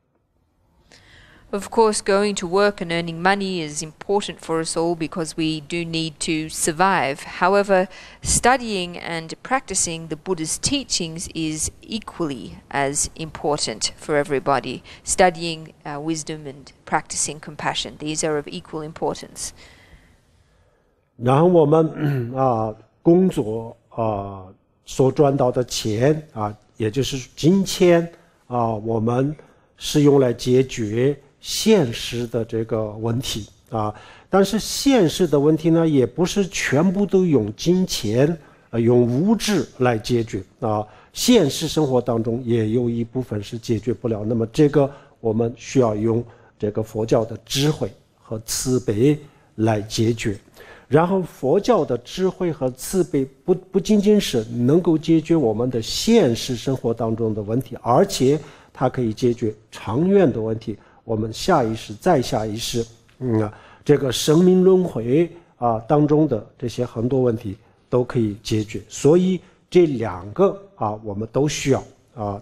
Of course, going to work and earning money is important for us all because we do need to survive. However, studying and practicing the Buddha's teachings is equally as important for everybody. Studying wisdom and practicing compassion, these are of equal importance. 然后我们工作所赚到的钱也就是金钱我们是用来解决现实的这个问题但是现实的问题呢，也不是全部都用金钱用物质来解决现实生活当中也有一部分是解决不了。那么这个我们需要用这个佛教的智慧和慈悲来解决。然后佛教的智慧和慈悲不仅仅是能够解决我们的现实生活当中的问题，而且它可以解决长远的问题。我们下一世再下一世这个生命轮回当中的这些很多问题都可以解决，所以这两个我们都需要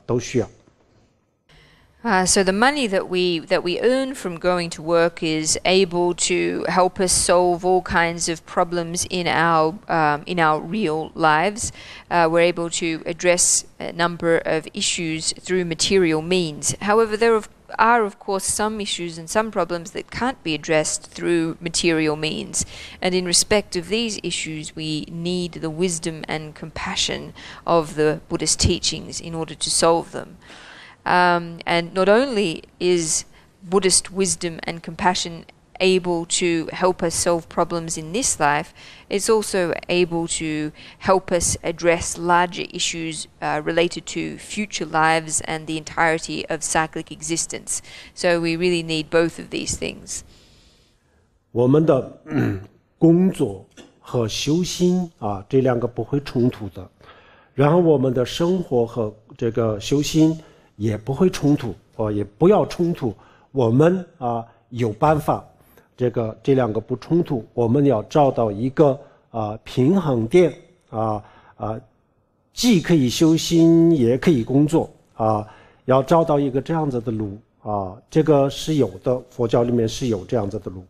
So the money that we earn from going to work is able to help us solve all kinds of problems in our real lives. We're able to address a number of issues through material means. However, there of are, of course, some issues and some problems that can't be addressed through material means. And in respect of these issues, we need the wisdom and compassion of the Buddhist teachings in order to solve them. And not only is Buddhist wisdom and compassion able to help us solve problems in this life, it's also able to help us address larger issues related to future lives and the entirety of cyclic existence. So we really need both of these things. 我们的工作和修心啊，这两个不会冲突的。然后我们的生活和这个修心也不会冲突，也不要冲突。我们有办法。这两个不冲突，我们要找到一个平衡点既可以修心也可以工作要找到一个这样子的路这个是有的，佛教里面是有这样子的路。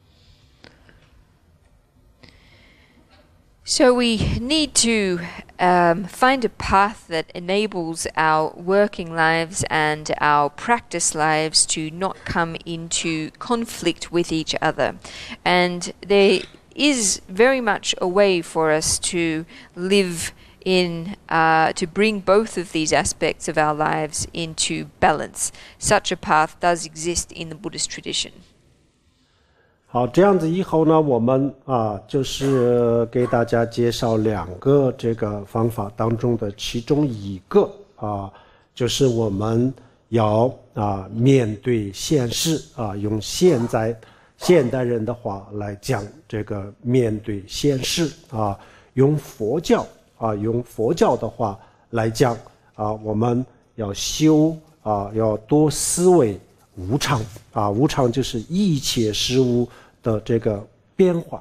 So we need to find a path that enables our working lives and our practice lives to not come into conflict with each other. And there is very much a way for us to live in, to bring both of these aspects of our lives into balance. Such a path does exist in the Buddhist tradition. 好，这样子以后呢，我们就是给大家介绍两个这个方法当中的其中一个就是我们要面对现实用现代人的话来讲，这个面对现实用佛教的话来讲我们要修要多思维无常无常就是一切事物的这个变化。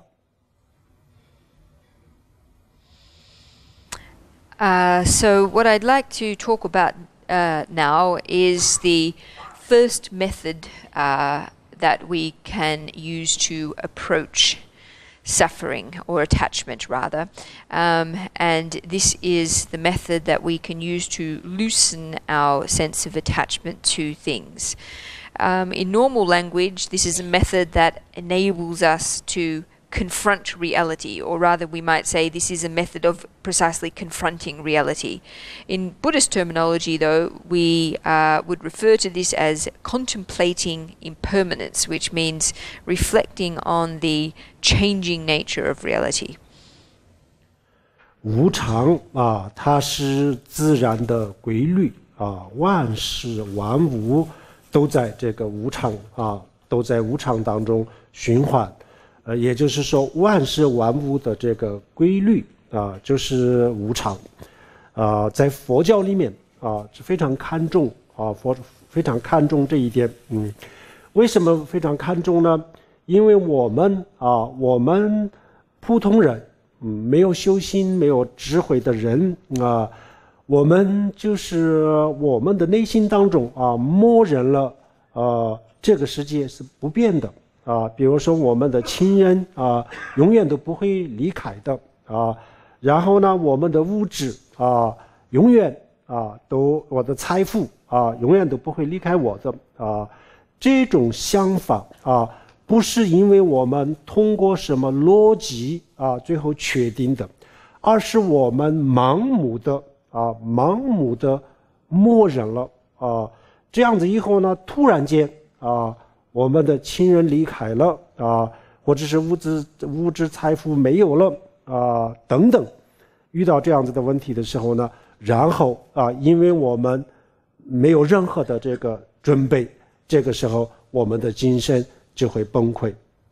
So what I'd like to talk about now is the first method that we can use to approach suffering, or attachment rather, and this is the method that we can use to loosen our sense of attachment to things. In normal language, this is a method that enables us to confront reality, or rather we might say this is a method of precisely confronting reality. In Buddhist terminology, though, we would refer to this as contemplating impermanence, which means reflecting on the changing nature of reality. 无常它是自然的规律万事万物都在这个无常都在无常当中循环也就是说万事万物的这个规律就是无常在佛教里面是非常看重佛非常看重这一点为什么非常看重呢？因为我们普通人没有修心没有智慧的人我们就是我们的内心当中默认了这个世界是不变的比如说我们的亲人永远都不会离开的然后呢我们的物质永远我的财富永远都不会离开我的这种想法不是因为我们通过什么逻辑最后确定的，而是我们盲目的默认了这样子以后呢，突然间我们的亲人离开了或者是物质财富没有了等等，遇到这样子的问题的时候呢，然后因为我们没有任何的这个准备，这个时候我们的精神就会崩溃。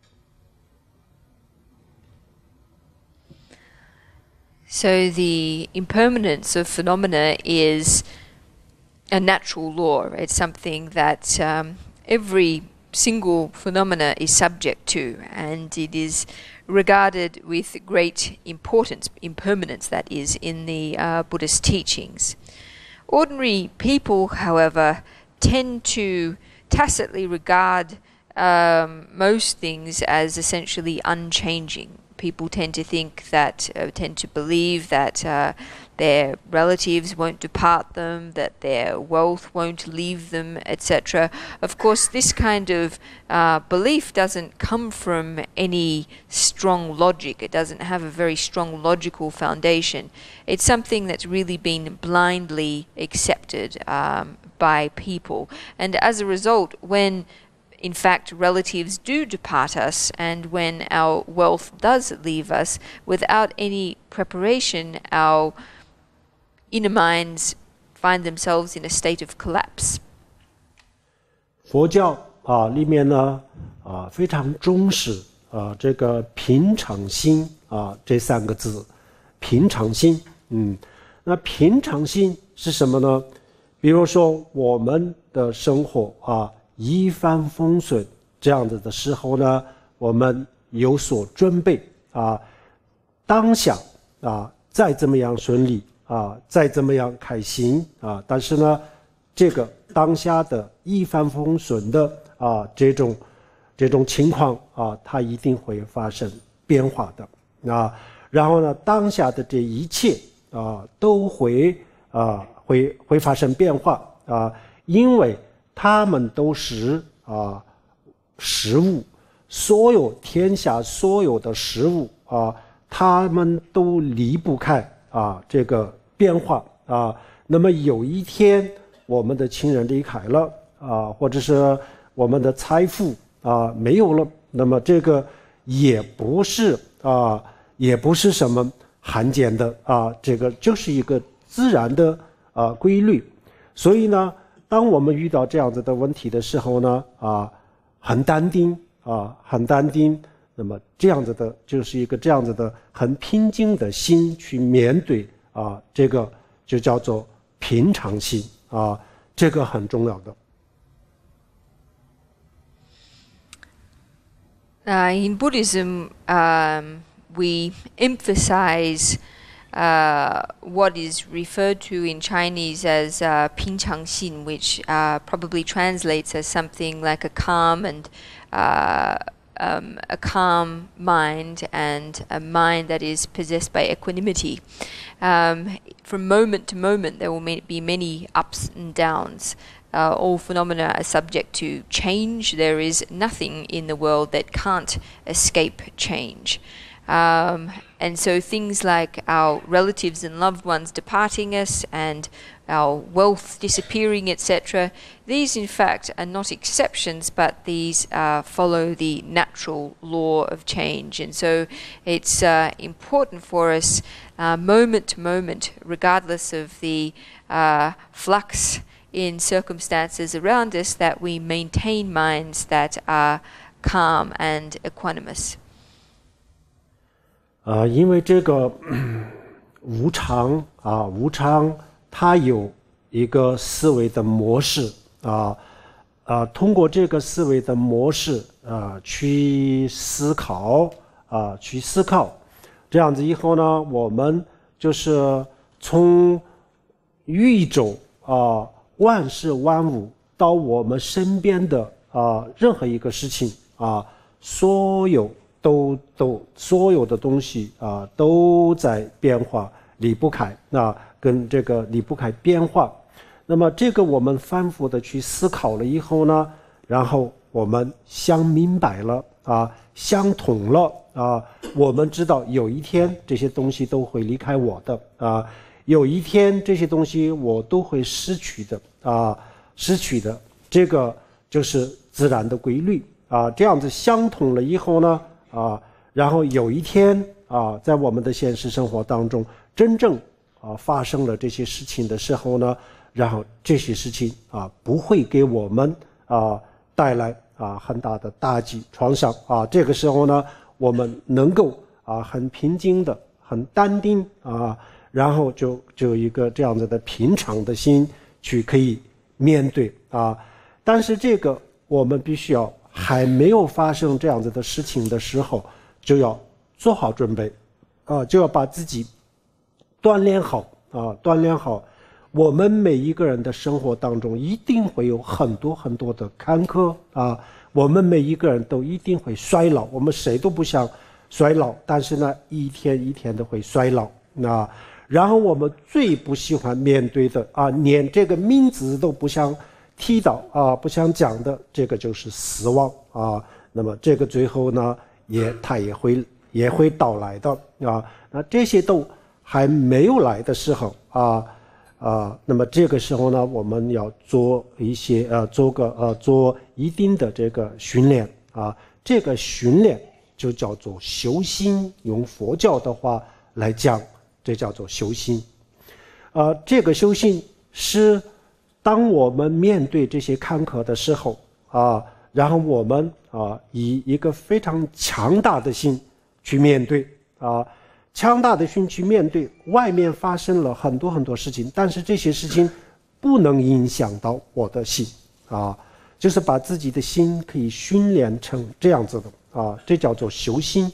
So the impermanence of phenomena is a natural law. It's something that every single phenomena is subject to, and it is regarded with great importance, impermanence that is, in the Buddhist teachings. Ordinary people, however, tend to tacitly regard most things as essentially unchanging. People tend to think that, tend to believe that their relatives won't depart them, that their wealth won't leave them, etc. Of course, this kind of belief doesn't come from any strong logic. It doesn't have a very strong logical foundation. It's something that's really been blindly accepted by people. And as a result, when in fact relatives do depart us and when our wealth does leave us, without any preparation, our inner minds find themselves in a state of collapse. 佛教里面呢非常重视这个平常心这3个字，平常心。那平常心是什么呢？比如说我们的生活一帆风顺这样子的时候呢，我们有所准备当下再怎么样顺利再怎么样开心但是呢，这个当下的一帆风顺的这种情况它一定会发生变化的然后呢，当下的这一切都会发生变化因为他们都是食物，所有天下所有的食物他们都离不开这个变化那么有一天我们的亲人离开了或者是我们的财富没有了，那么这个也不是什么罕见的这个就是一个自然的规律。所以呢，当我们遇到这样子的问题的时候呢很淡定那么这样子的就是一个这样子的很平静的心去面对这个就叫做平常心这个很重要的。 In Buddhism, we emphasize what is referred to in Chinese as 平常心, which probably translates as something like a calm and a calm mind and a mind that is possessed by equanimity. From moment to moment, there will be many ups and downs. All phenomena are subject to change. There is nothing in the world that can't escape change. And so things like our relatives and loved ones departing us and our wealth disappearing, etc., these in fact are not exceptions, but these follow the natural law of change. And so it's important for us moment to moment, regardless of the flux in circumstances around us, that we maintain minds that are calm and equanimous. 因为这个无常它有一个思维的模式通过这个思维的模式去思考这样子以后呢，我们就是从宇宙万事万物到我们身边的任何一个事情所有的东西都在变化，离不开跟这个离不开变化。那么这个我们反复的去思考了以后呢，然后我们想明白了想通了我们知道有一天这些东西都会离开我的有一天这些东西我都会失去的这个就是自然的规律这样子相通了以后呢然后有一天在我们的现实生活当中真正发生了这些事情的时候呢，然后这些事情不会给我们带来很大的打击创伤这个时候呢，我们能够很平静的很淡定然后就有一个这样子的平常的心去可以面对但是这个我们必须要还没有发生这样子的事情的时候就要做好准备就要把自己锻炼好我们每一个人的生活当中一定会有很多很多的坎坷我们每一个人都一定会衰老，我们谁都不想衰老，但是呢一天一天的会衰老然后我们最不喜欢面对的连这个名字都不想提到不想讲的，这个就是死亡那么这个最后呢，它也会到来的那这些都还没有来的时候那么这个时候呢，我们要做一些做一定的这个训练这个训练就叫做修心，用佛教的话来讲，这叫做修心这个修心是当我们面对这些坎坷的时候然后我们以一个非常强大的心去面对强大的心去面对外面发生了很多很多事情，但是这些事情不能影响到我的心就是把自己的心可以训练成这样子的这叫做修心。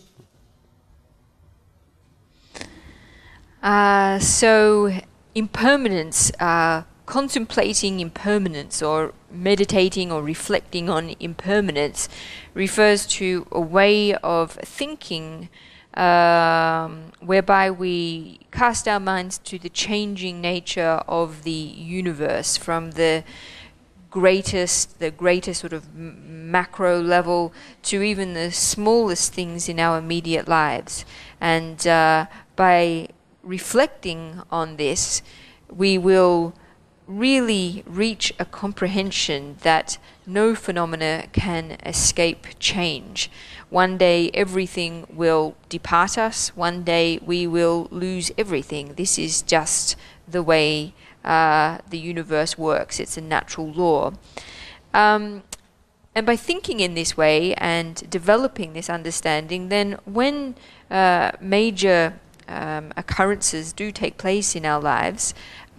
So impermanence, contemplating impermanence or meditating or reflecting on impermanence refers to a way of thinking whereby we cast our minds to the changing nature of the universe from the greater sort of macro level to even the smallest things in our immediate lives. And by reflecting on this, we will really reach a comprehension that no phenomena can escape change. One day everything will depart us, one day we will lose everything. This is just the way the universe works. It's a natural law. And by thinking in this way and developing this understanding, then when major occurrences do take place in our lives,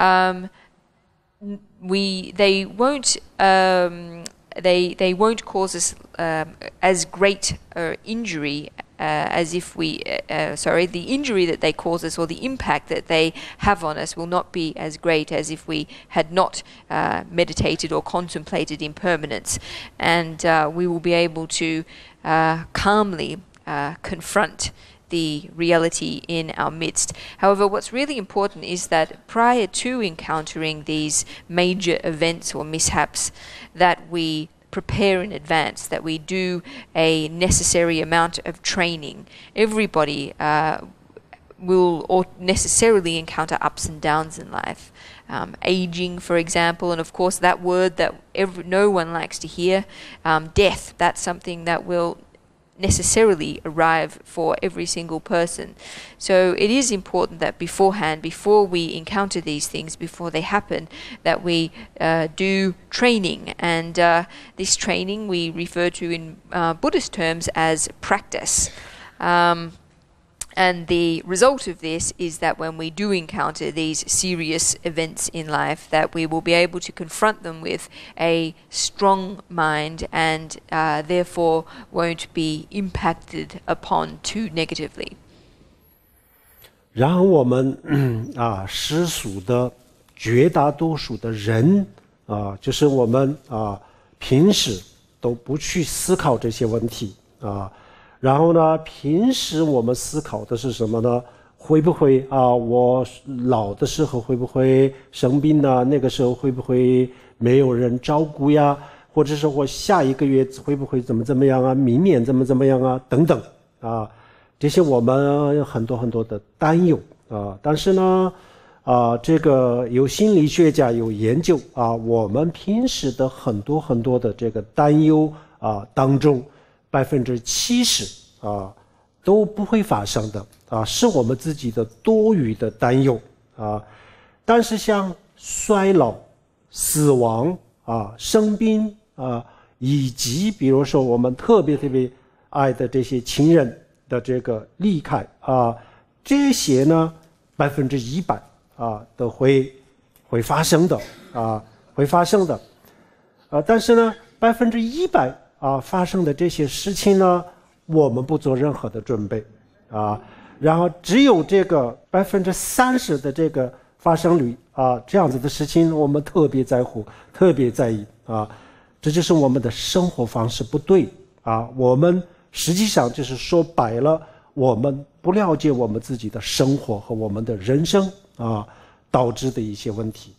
they won't cause us as great injury as if the injury that they cause us or the impact that they have on us will not be as great as if we had not meditated or contemplated impermanence, and we will be able to calmly confront the reality in our midst. However, what's really important is that prior to encountering these major events or mishaps, that we prepare in advance, that we do a necessary amount of training. Everybody will necessarily encounter ups and downs in life. Aging, for example, and of course that word that no one likes to hear, death, that's something that will necessarily arrive for every single person. So it is important that beforehand, before we encounter these things, before they happen, that we do training. And this training we refer to in Buddhist terms as practice. And the result of this is that when we do encounter these serious events in life, that we will be able to confront them with a strong mind and therefore won't be impacted upon too negatively. 然后我们世俗的绝大多数的人就是我们平时都不去思考这些问题然后呢，平时我们思考的是什么呢？会不会我老的时候会不会生病呢？那个时候会不会没有人照顾呀？或者是我下一个月会不会怎么样明年怎么样等等这些我们有很多很多的担忧但是呢这个有心理学家有研究我们平时的很多很多的这个担忧当中70%都不会发生的是我们自己的多余的担忧但是像衰老、死亡生病以及比如说我们特别爱的这些亲人的这个离开这些呢100%都会发生的会发生的但是呢100%发生的这些事情呢，我们不做任何的准备然后只有这个30%的这个发生率这样子的事情我们特别在乎特别在意这就是我们的生活方式不对我们实际上就是说白了我们不了解我们自己的生活和我们的人生导致的一些问题。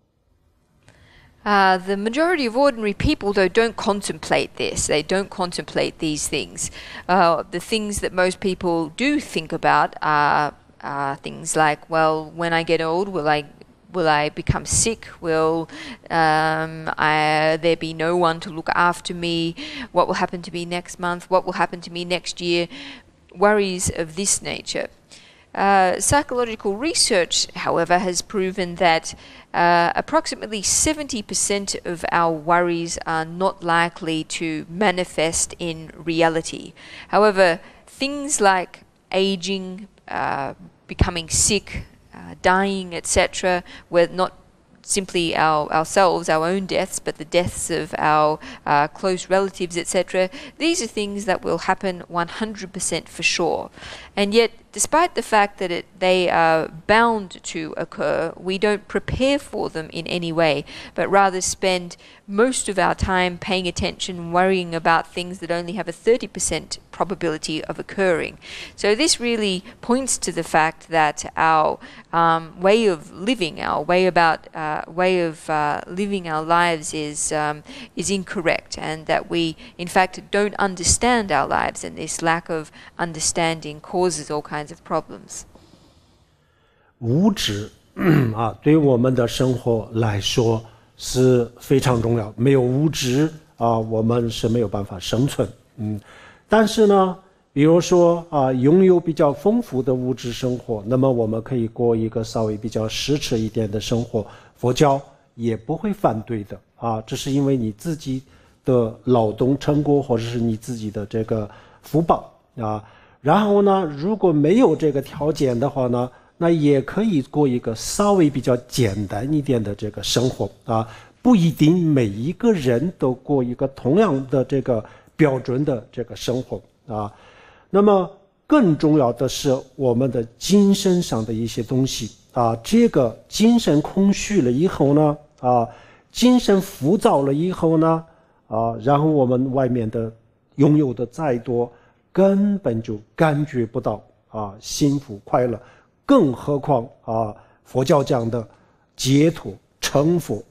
The majority of ordinary people, though, don't contemplate this. They don't contemplate these things. The things that most people do think about are things like, well, when I get old, will I become sick? Will there be no one to look after me? What will happen to me next month? What will happen to me next year? Worries of this nature. Psychological research, however, has proven that approximately 70% of our worries are not likely to manifest in reality. However, things like aging, becoming sick, dying, etc., were not simply ourselves, our own deaths, but the deaths of our close relatives, etc. These are things that will happen 100% for sure. And yet, despite the fact that they are bound to occur, we don't prepare for them in any way, but rather spend most of our time paying attention, worrying about things that only have a 30% probability of occurring. So this really points to the fact that our way of living, living our lives is incorrect, and that we, in fact, don't understand our lives, and this lack of understanding causes all kinds of problems. 物质对我们的生活来说是非常重要，没有物质我们是没有办法生存。但是呢，比如说拥有比较丰富的物质生活，那么我们可以过一个稍微比较奢侈一点的生活，佛教也不会反对的这是因为你自己的劳动成果或者是你自己的这个福报然后呢，如果没有这个条件的话呢，那也可以过一个稍微比较简单一点的这个生活不一定每一个人都过一个同样的这个标准的这个生活那么更重要的是我们的精神上的一些东西这个精神空虚了以后呢精神浮躁了以后呢然后我们外面的拥有的再多根本就感觉不到幸福快乐，更何况佛教讲的解脱成佛。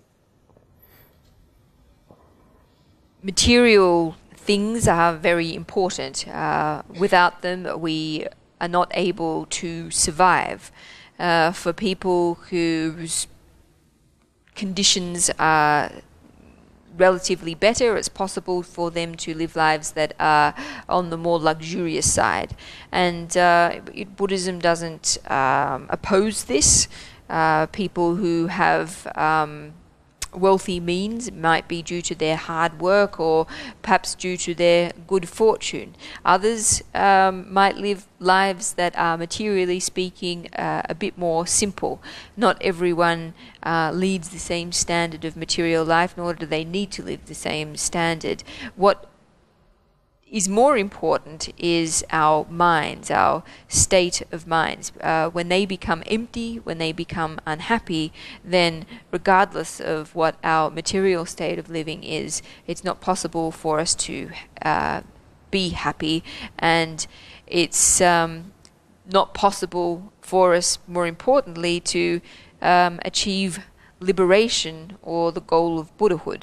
Material things are very important. Without them, we are not able to survive. For people whose conditions are relatively better, it's possible for them to live lives that are on the more luxurious side. And Buddhism doesn't oppose this. People who have wealthy means, it might be due to their hard work or perhaps due to their good fortune. Others might live lives that are, materially speaking, a bit more simple. Not everyone leads the same standard of material life, nor do they need to live the same standard. What is more important is our minds, our state of minds. When they become empty, when they become unhappy, then regardless of what our material state of living is, it's not possible for us to be happy, and it's not possible for us, more importantly, to achieve liberation or the goal of Buddhahood.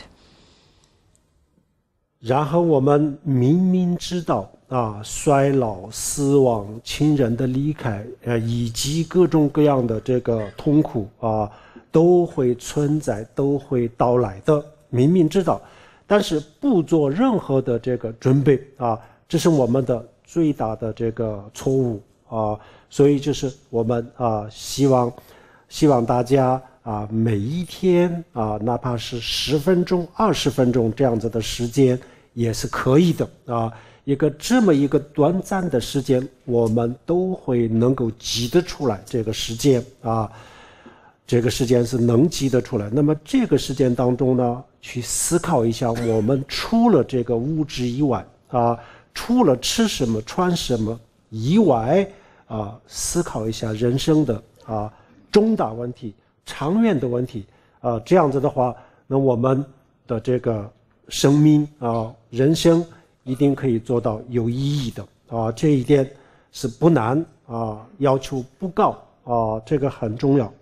然后我们明明知道衰老、死亡、亲人的离开以及各种各样的这个痛苦都会存在，都会到来的，明明知道，但是不做任何的这个准备这是我们的最大的这个错误所以就是我们希望大家每一天哪怕是10分钟、20分钟这样子的时间也是可以的这么一个短暂的时间，我们都会能够挤得出来这个时间这个时间是能挤得出来。那么这个时间当中呢，去思考一下，我们除了这个物质以外除了吃什么穿什么以外思考一下人生的重大问题、长远的问题这样子的话，那我们的这个生命人生一定可以做到有意义的这一点是不难要求不高这个很重要。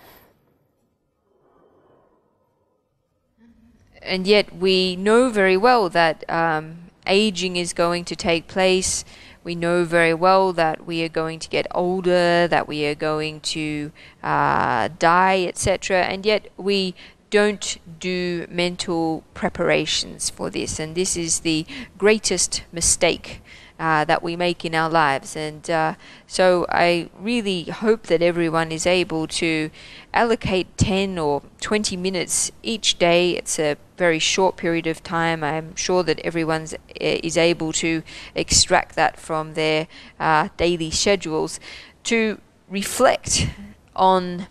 And yet we know very well that aging is going to take place. We know very well that we are going to get older, that we are going to die, etc. And yet we don't do mental preparations for this. And this is the greatest mistake that we make in our lives. And so I really hope that everyone is able to allocate 10 or 20 minutes each day. It's a very short period of time. I'm sure that everyone is able to extract that from their daily schedules to reflect on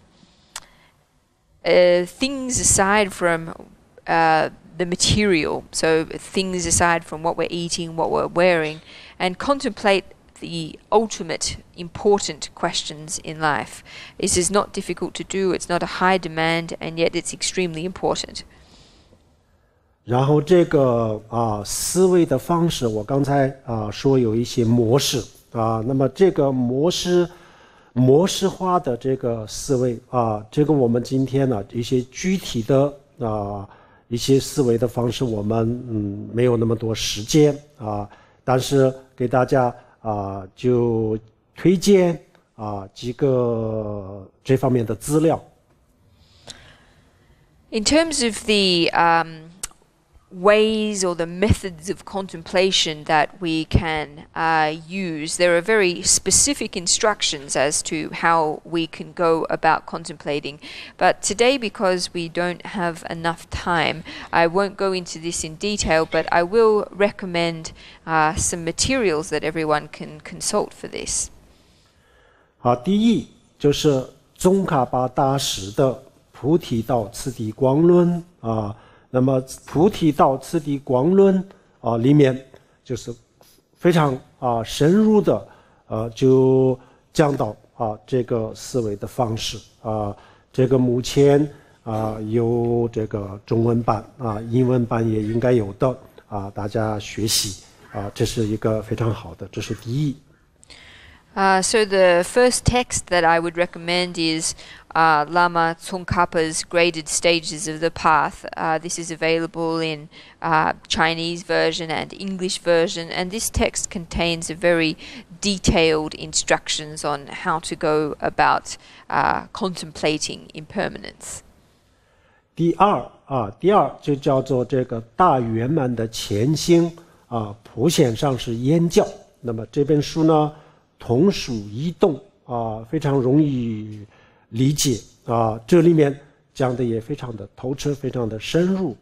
things aside from the material, so things aside from what we're eating, what we're wearing, and contemplate the ultimate important questions in life. This is not difficult to do, it's not a high demand, and yet it's extremely important. 然后这个思维的方式，我刚才说有一些模式那么这个模式化的这个思维这个我们今天呢一些具体的一些思维的方式，我们没有那么多时间但是给大家就推荐几个这方面的资料。 In terms of the ways or the methods of contemplation that we can use, there are very specific instructions as to how we can go about contemplating. But today, because we don't have enough time, I won't go into this in detail, but I will recommend some materials that everyone can consult for this. 第一就是宗喀巴大师的菩提道次第广论那么菩提道次第广论里面就是非常深入的就讲到这个思维的方式这个目前有这个中文版英文版也应该有的大家学习这是一个非常好的，这是第一。 So the first text that I would recommend is Lama Tsongkhapa's Graded Stages of the Path. This is available in Chinese version and English version, and this text contains a very detailed instructions on how to go about contemplating impermanence. 第二就叫做这个大圆满的前行普显上是言教。那么这本书呢同属异动非常容易理解这里面讲的也非常的透彻，非常的深入。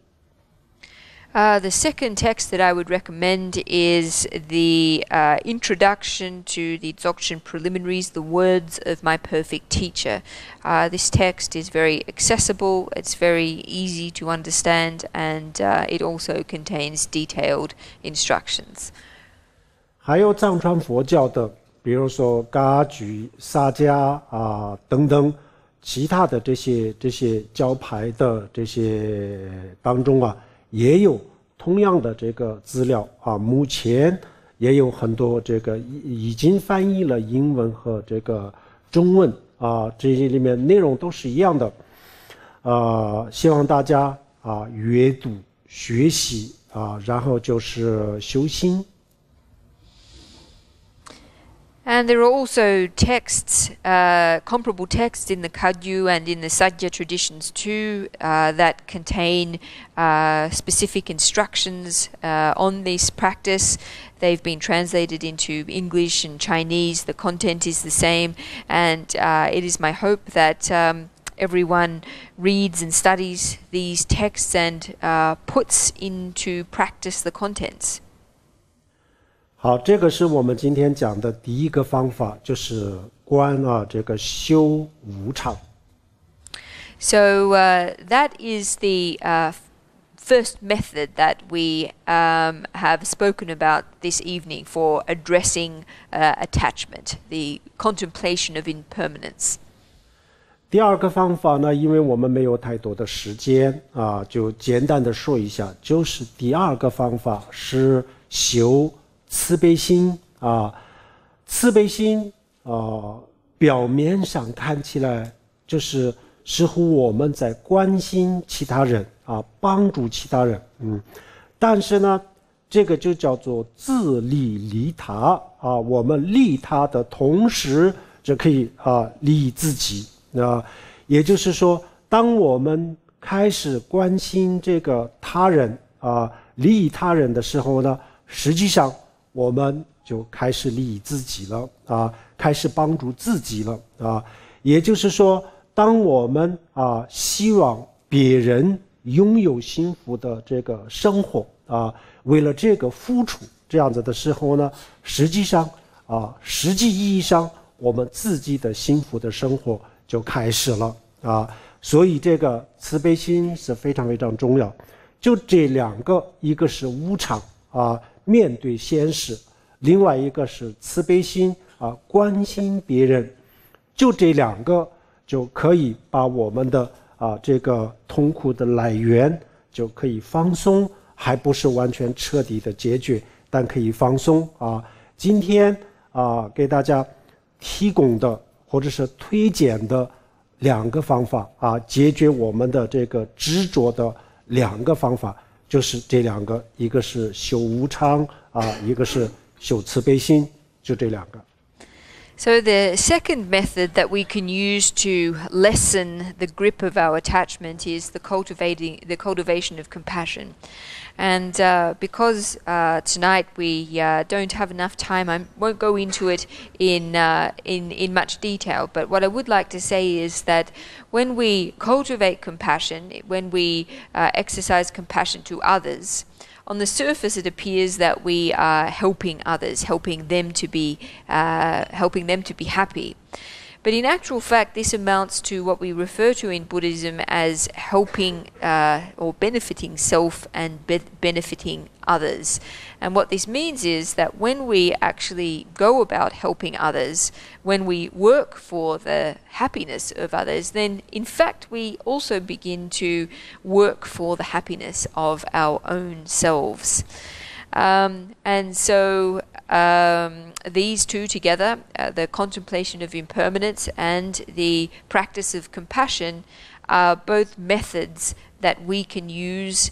The second text that I would recommend is the introduction to the Dzogchen Preliminaries, The Words of My Perfect Teacher. This text is very accessible, it's very easy to understand, and it also contains detailed instructions. 还有藏传佛教的，比如说噶举、萨迦等等其他的这些教派的这些当中也有同样的这个资料目前也有很多这个已经翻译了英文和这个中文这些里面内容都是一样的希望大家阅读学习然后就是修心。 And there are also texts, comparable texts in the Kagyu and in the Sadhya traditions too, that contain specific instructions on this practice. They've been translated into English and Chinese. The content is the same, and it is my hope that everyone reads and studies these texts and puts into practice the contents. 好，这个是我们今天讲的第一个方法，就是观这个修无常。 So that is the first method that we have spoken about this evening for addressing attachment, the contemplation of impermanence. 第二个方法呢，因为我们没有太多的时间就简单的说一下，就是第二个方法是修慈悲心慈悲心表面上看起来就是似乎我们在关心其他人帮助其他人，但是呢，这个就叫做自利利他我们利他的同时就可以利益自己也就是说，当我们开始关心这个他人利益他人的时候呢，实际上我们就开始利益自己了开始帮助自己了也就是说，当我们希望别人拥有幸福的这个生活为了这个付出这样子的时候呢，实际上实际意义上我们自己的幸福的生活就开始了所以这个慈悲心是非常非常重要。就这两个，一个是无常面对现实，另外一个是慈悲心关心别人，就这两个就可以把我们的这个痛苦的来源就可以放松，还不是完全彻底的解决，但可以放松今天给大家提供的或者是推荐的两个方法解决我们的这个执着的两个方法，就是这两个，一个是修无常一个是修慈悲心，就这两个。 So the second method that we can use to lessen the grip of our attachment is the cultivation of compassion. And because tonight we don't have enough time, I won't go into it in much detail. But what I would like to say is that when we cultivate compassion, when we exercise compassion to others, on the surface, it appears that we are helping others, helping them to be happy. But in actual fact, this amounts to what we refer to in Buddhism as helping or benefiting self and benefiting others. And what this means is that when we actually go about helping others, when we work for the happiness of others, then in fact we also begin to work for the happiness of our own selves. And so these two together, the contemplation of impermanence and the practice of compassion, are both methods that we can use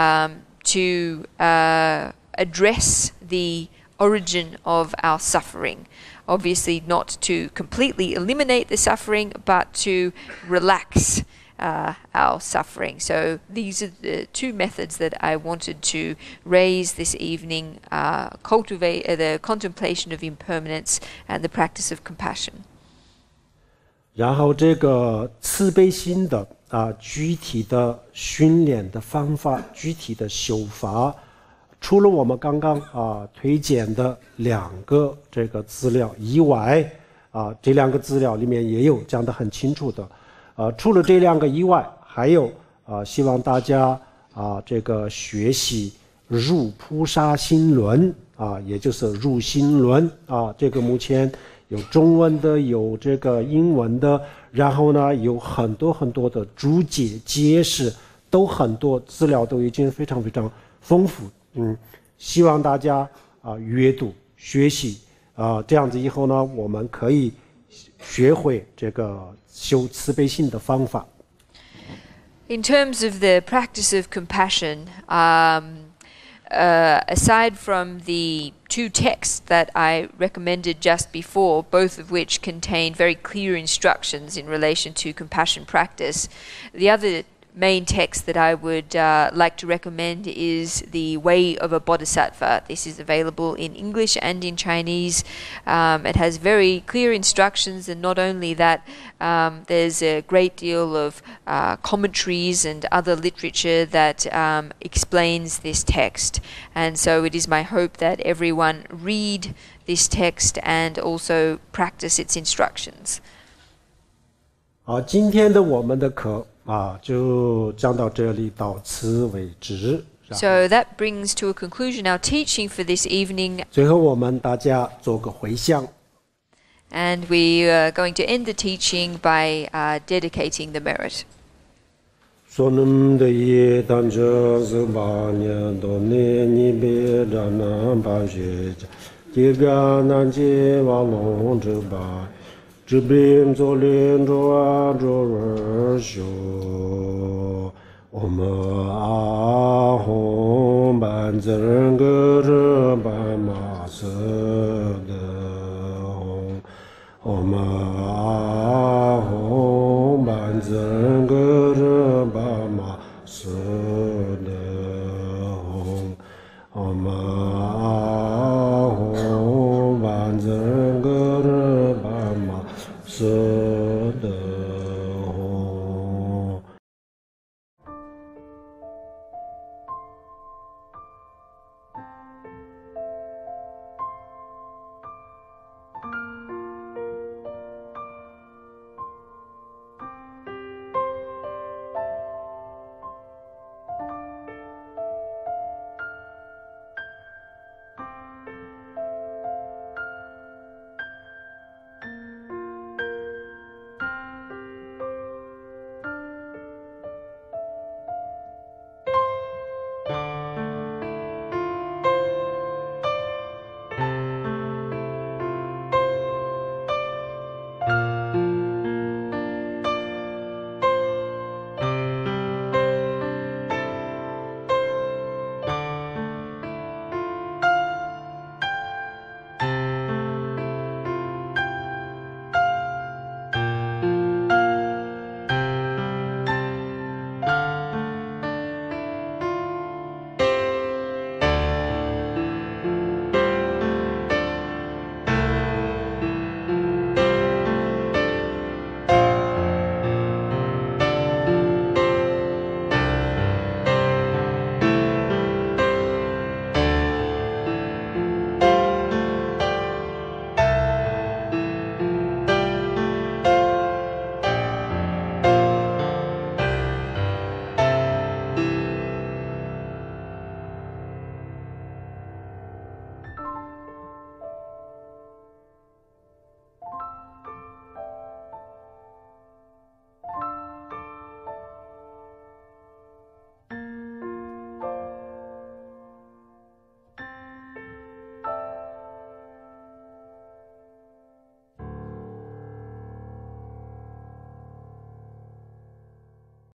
to address the origin of our suffering. Obviously not to completely eliminate the suffering, but to relax our suffering. So these are the two methods that I wanted to raise this evening, cultivate the contemplation of impermanence and the practice of compassion. 然后这个慈悲心的具体的训练的方法，具体的修法，除了我们刚刚推荐的两个这个资料以外这两个资料里面也有讲得很清楚的除了这两个以外，还有希望大家这个学习入菩萨心论也就是入心论这个目前有中文的，有这个英文的，然后呢有很多很多的注解解释，都很多资料都已经非常非常丰富希望大家阅读学习这样子以后呢，我们可以学会这个修慈悲心的方法。 In terms of the practice of compassion, aside from the two texts that I recommended just before, both of which contain very clear instructions in relation to compassion practice, the other main text that I would like to recommend is The Way of a Bodhisattva. This is available in English and in Chinese. It has very clear instructions, and not only that, there's a great deal of commentaries and other literature that explains this text. And so it is my hope that everyone read this text and also practice its instructions. 好，今天的我们的课就讲到这里，到此为止。 So that brings to a conclusion our teaching for this evening. 最后我们大家做个回向。 And we are going to end the teaching by dedicating the merit. 所能的业当着是八年多年，你别让那把学家。 吉嘎南吉瓦隆之巴，之宾左林卓阿卓尔修，我们阿红班子人个着班马色的红，我们。